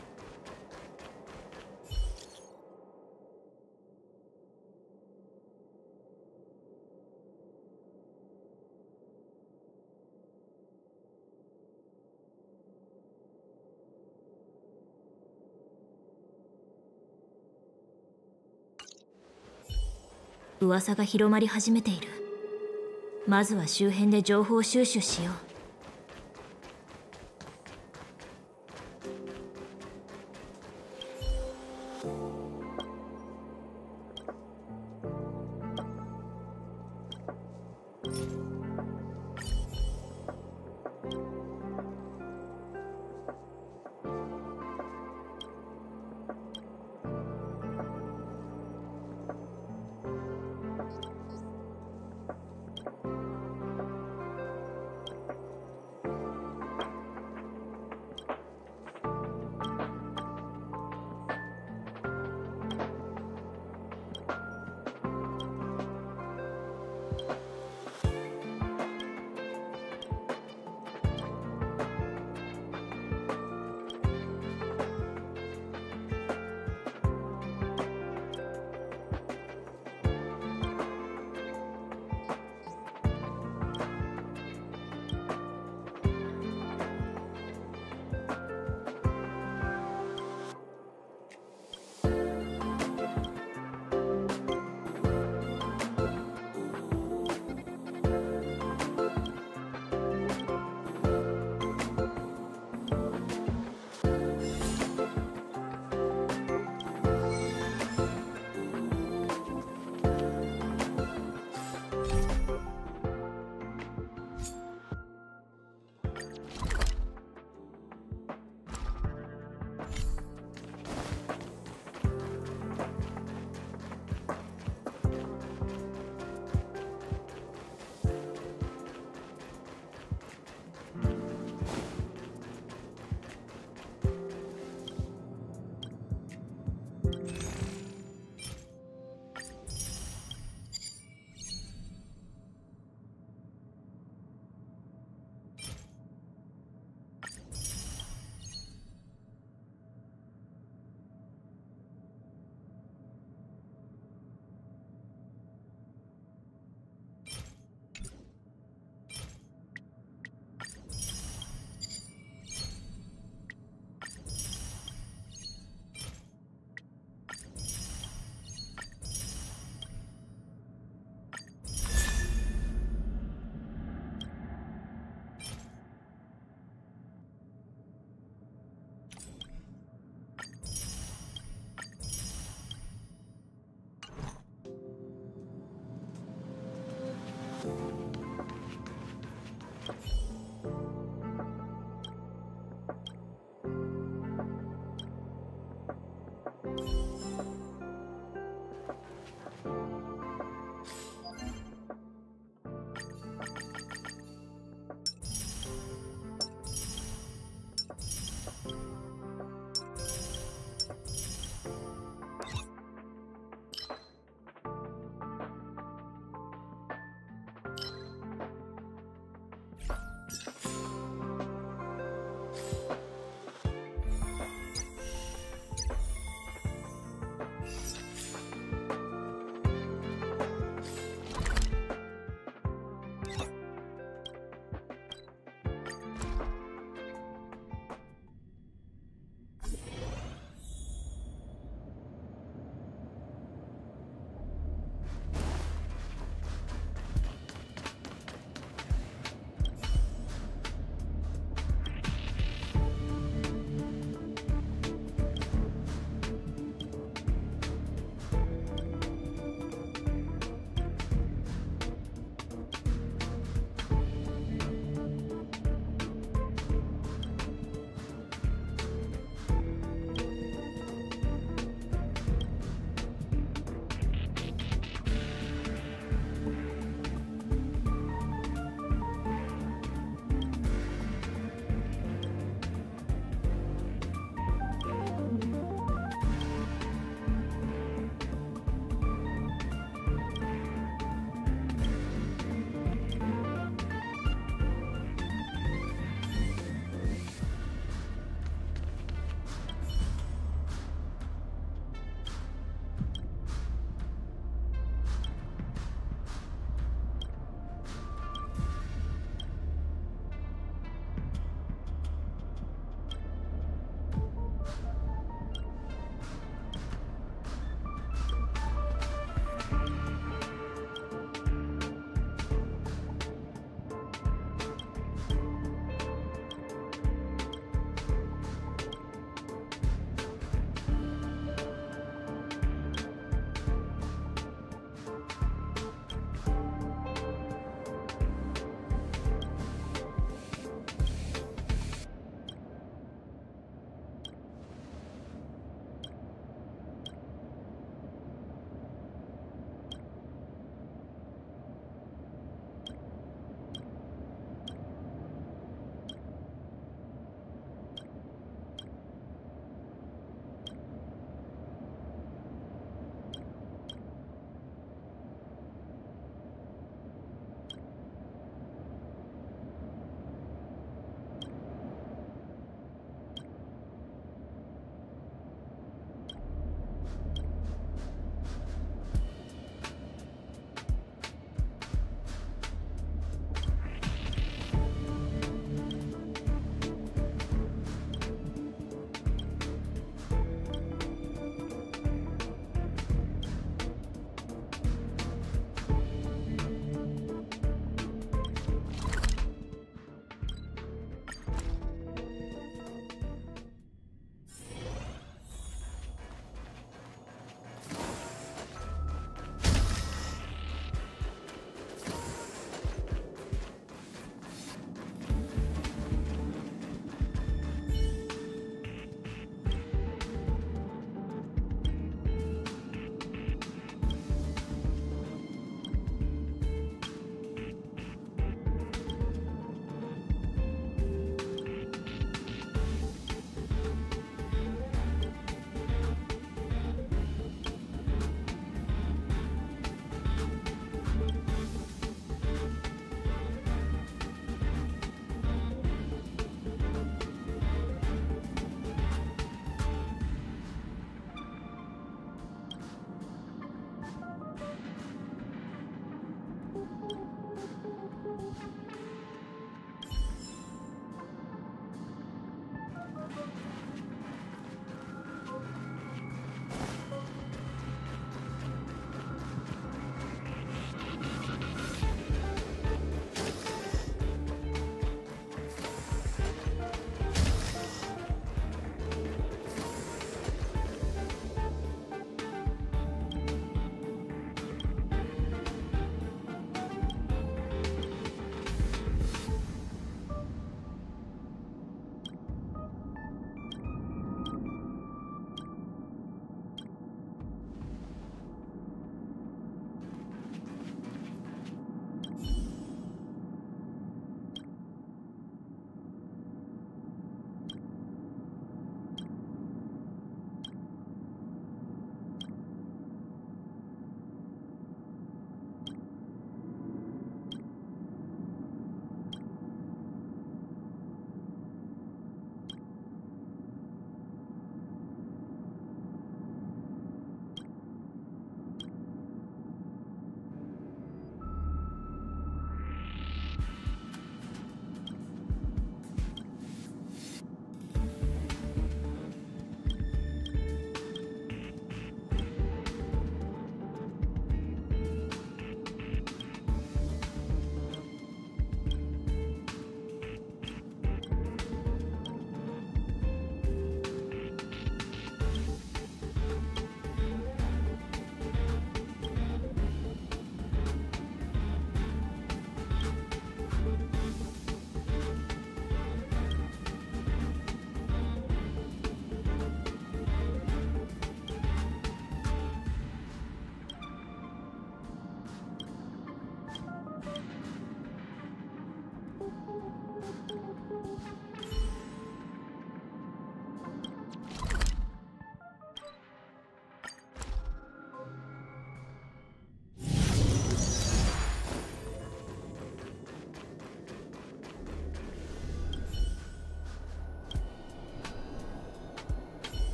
噂が広まり始めている。まずは周辺で情報収集しよう。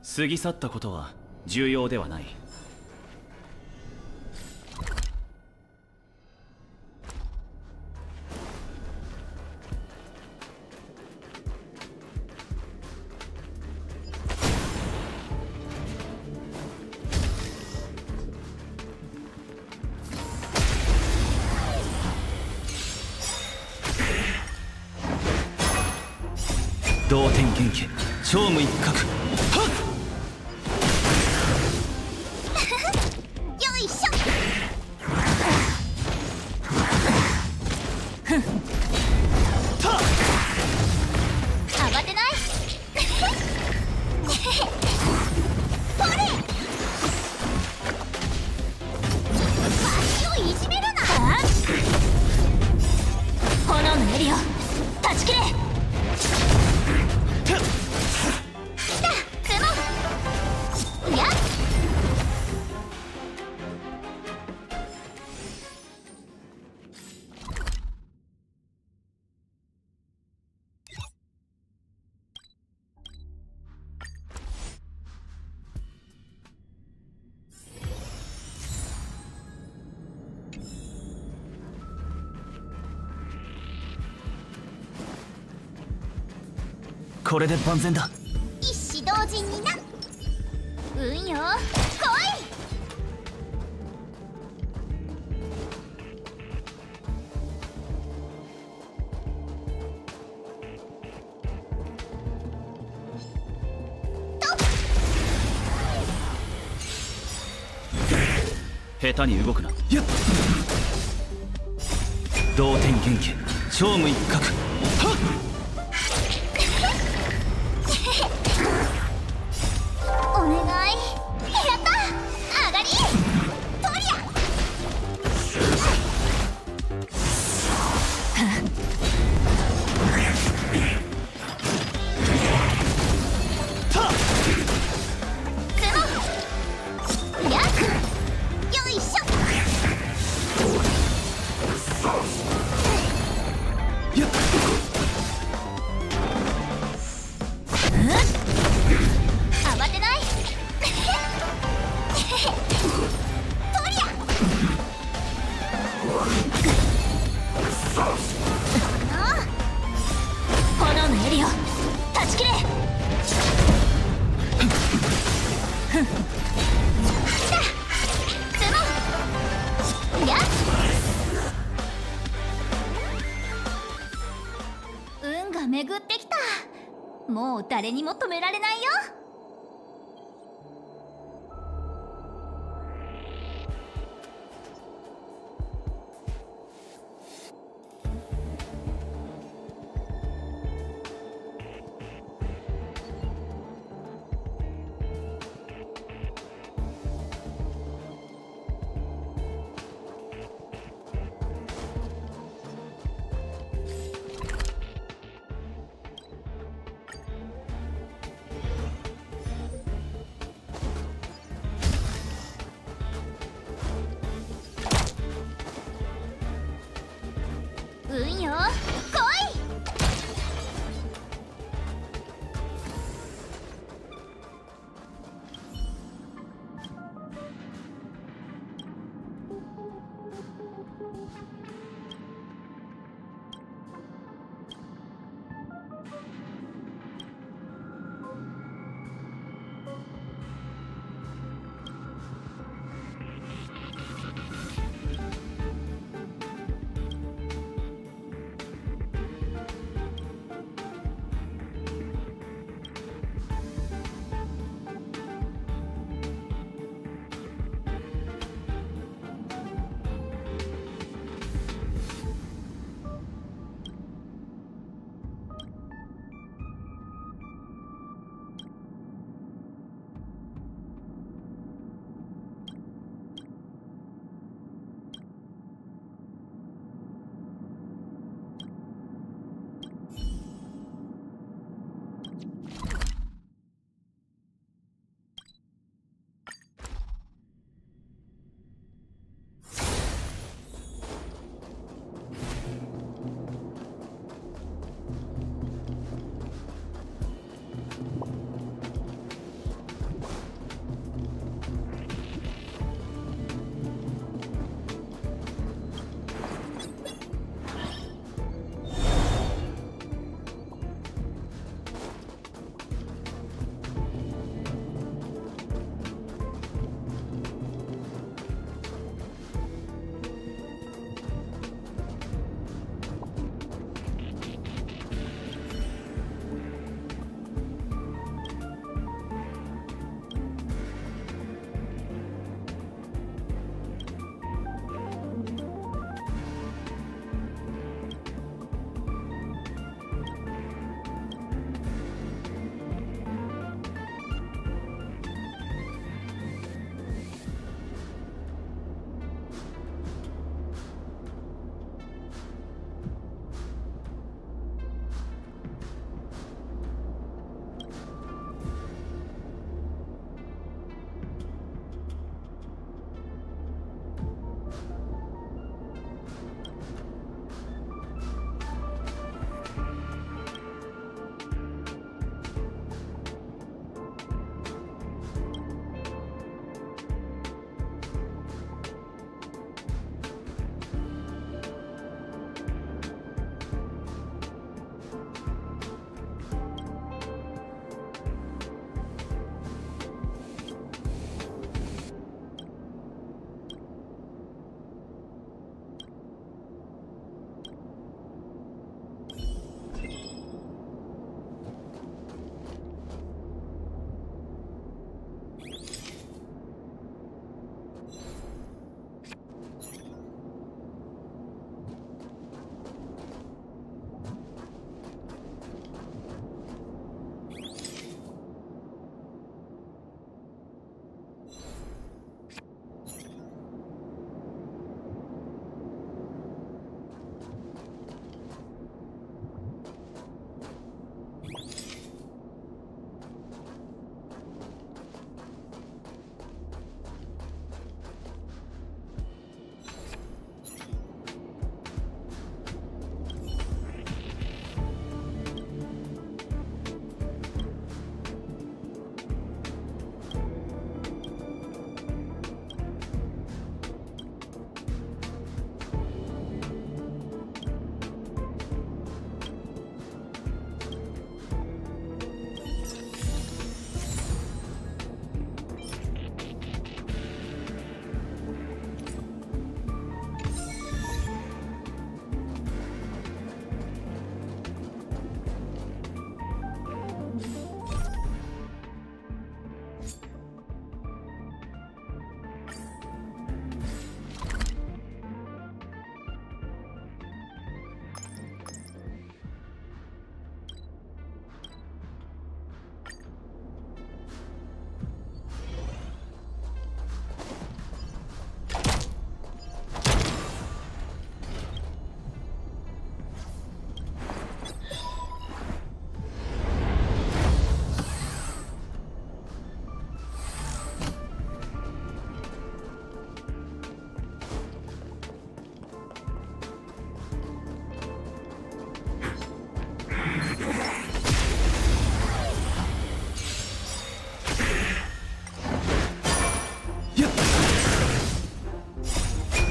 過ぎ去ったことは重要ではない。同点元気超無一角。はっよいしょ。慌てない。これ足をいじめるな。 炎のエリオ断ち切れ。 これで万全だ。 一子同時にな。運よ、来い。 下手に動くな。やっ同点元気超無一角。はっお願い。やった。上がり。とりゃ。やっよいしょ。 やっ慌てない。とりゃ。 炎のエリオ断ち切れ。 やっ運が巡ってきた。もう誰にも止められないよ。運よ、来い。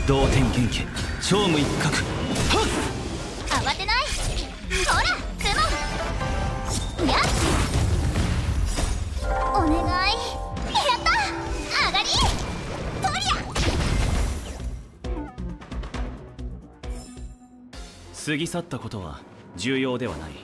同点元気超無一角。 慌てない。ほらクモやっお願い。やった上がりとりゃ。 過ぎ去ったことは重要ではない。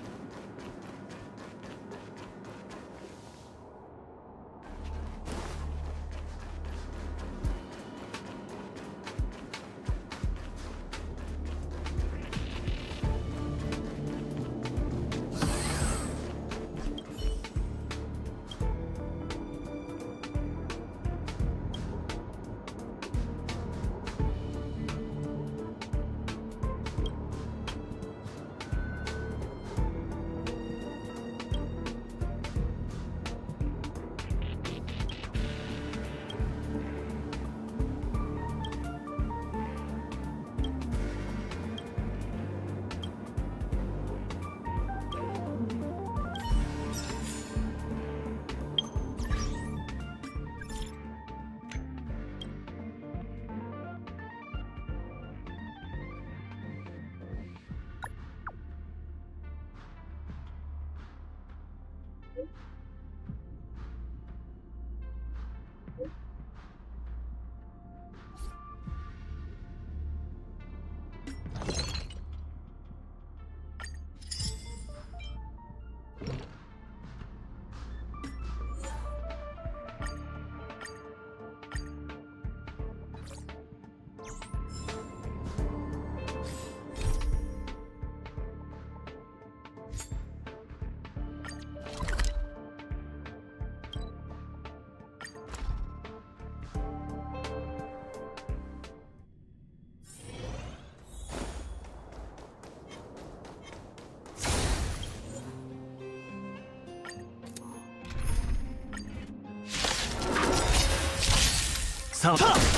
さあ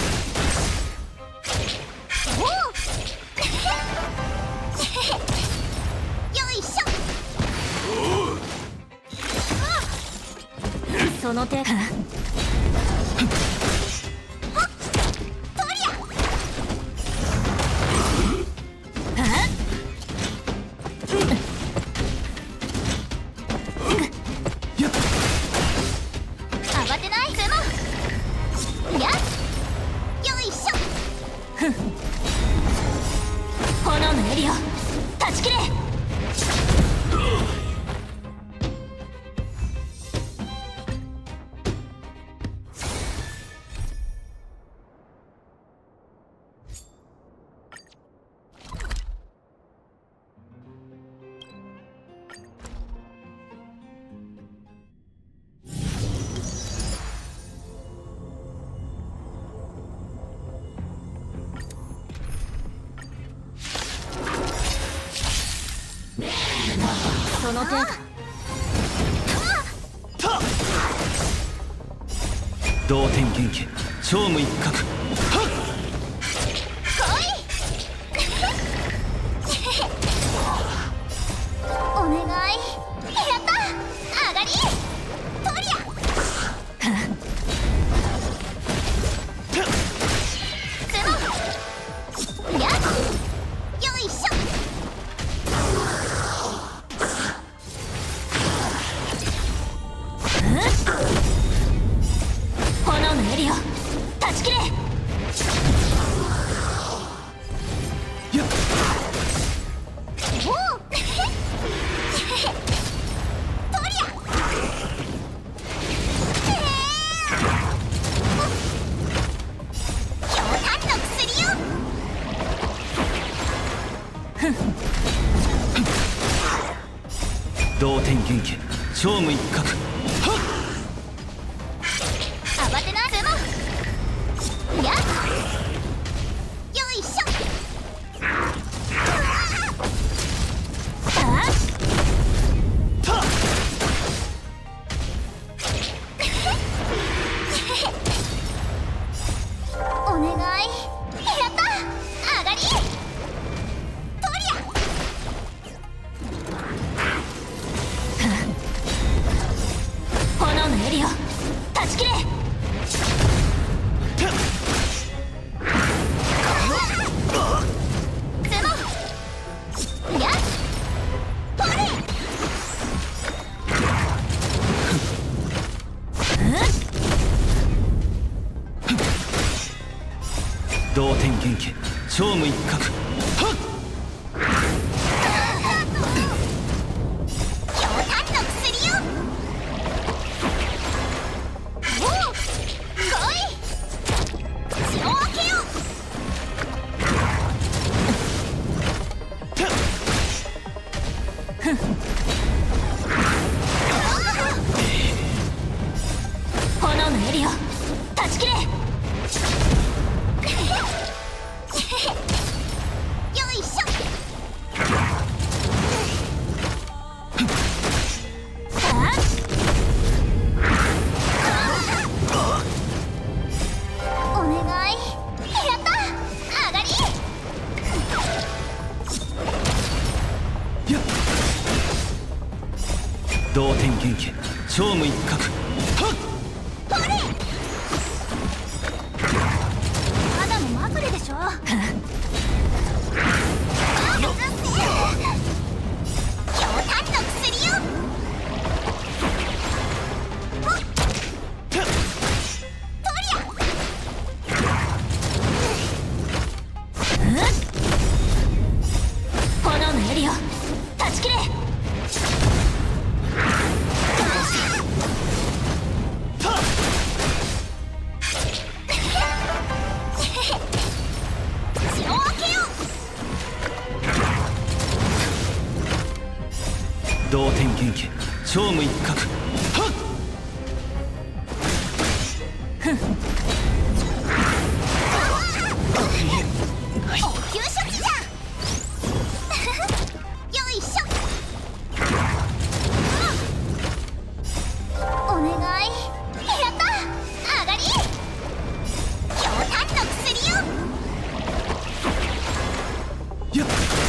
よいしょ。 その手か。 慌てないクモやっよいしょ。 炎のエリア断ち切れ。その手か。 同点元気超無一角。 お願い。やった上がりとりゃ。クモやっよいしょ。 炎のエリア断ち切れ。 おおとりゃ。強炭の薬よ。 同点元気超無一角。 慌てないクモやっよいしょ。お願い。やった上がりとりゃ。 炎のエリア断ち切れ。 クモ同点元家超無一角。はっ。 炎のエリア断ち切れ。よいしょ。お願い。やった。上がり。 同点元家超無一角。はっ。 ただのまぐれでしょ。炎のエリア断ち切れ。 同点元家超無一角。はっ。 応急処置じゃ。よいしょ。お願い。やった。上がり。強炭の薬よ。 やっ。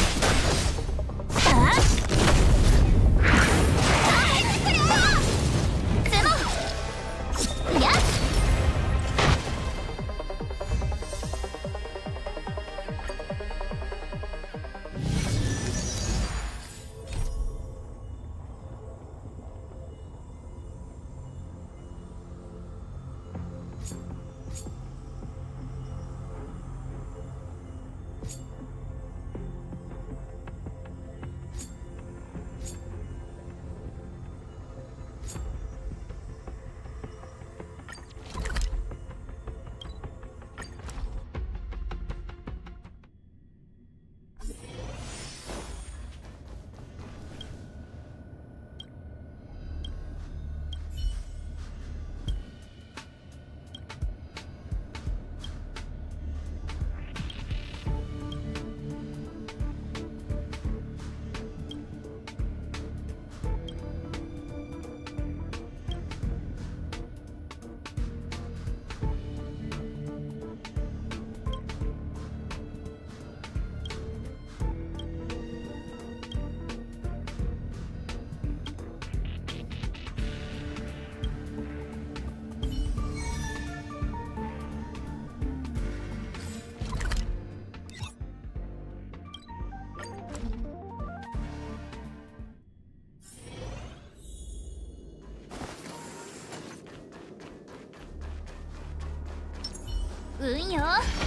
運よ、来い。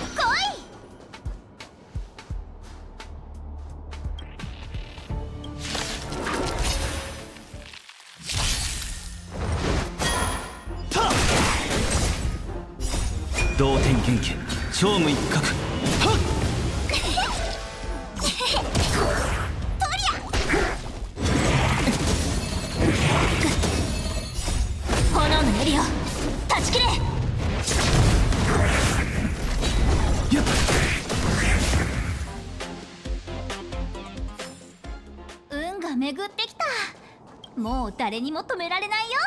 同点元家超無一角。はっ。 炎のエリア断ち切れ。運が巡ってきた。もう誰にも止められないよ。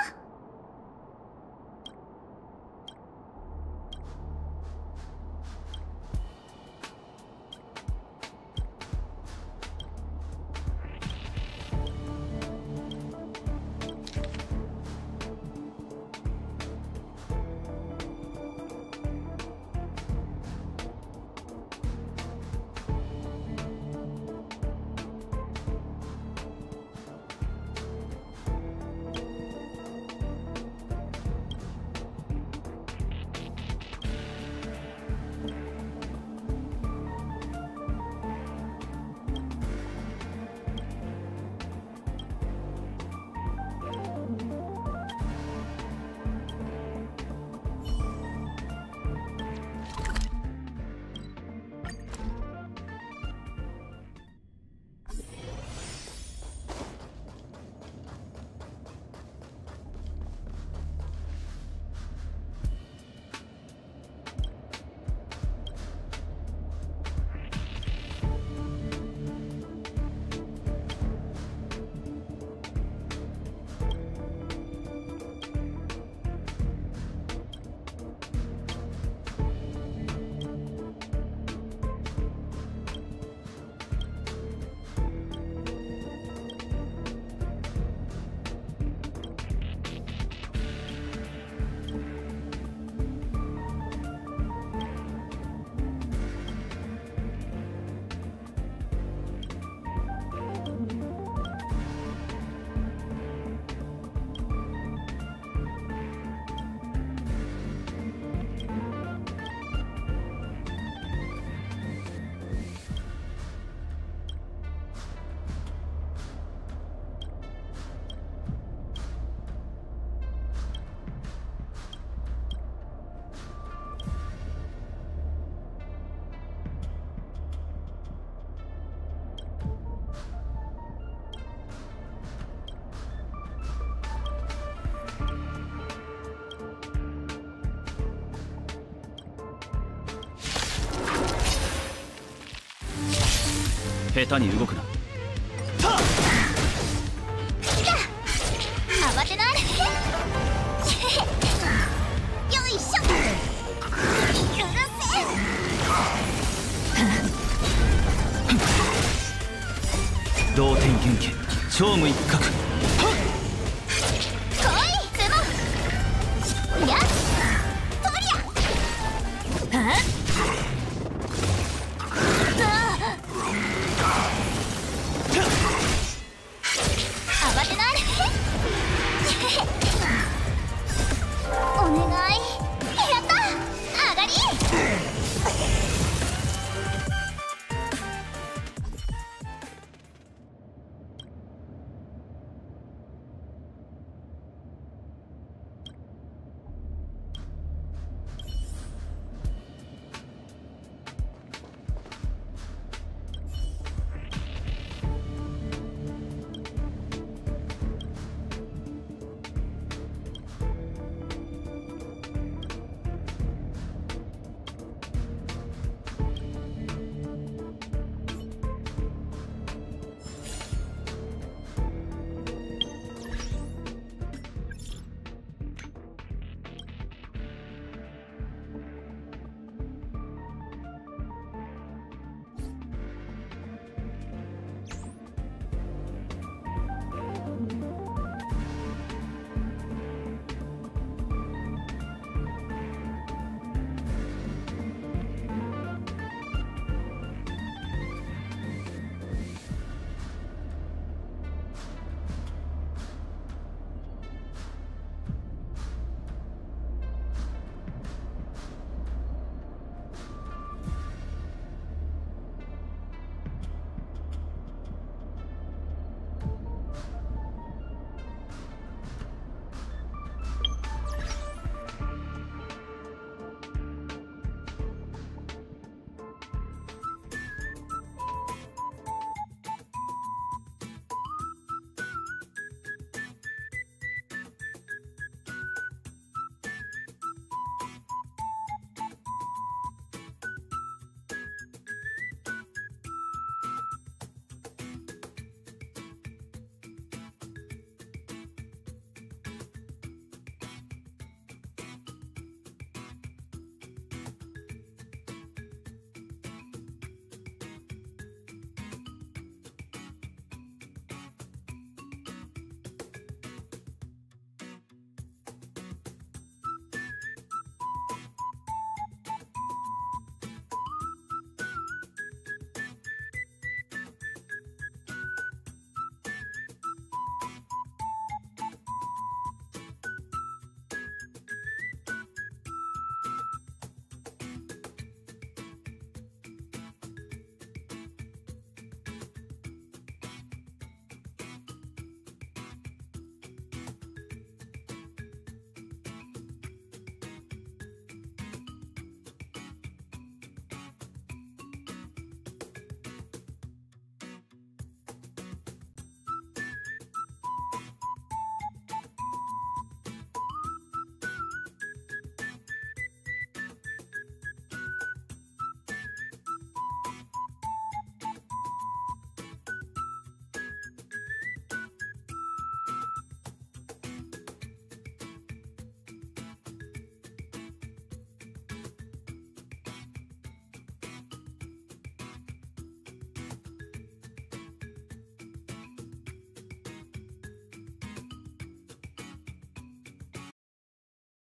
下手に動くな。 慌てないよいしょ。 同点元気超無一角。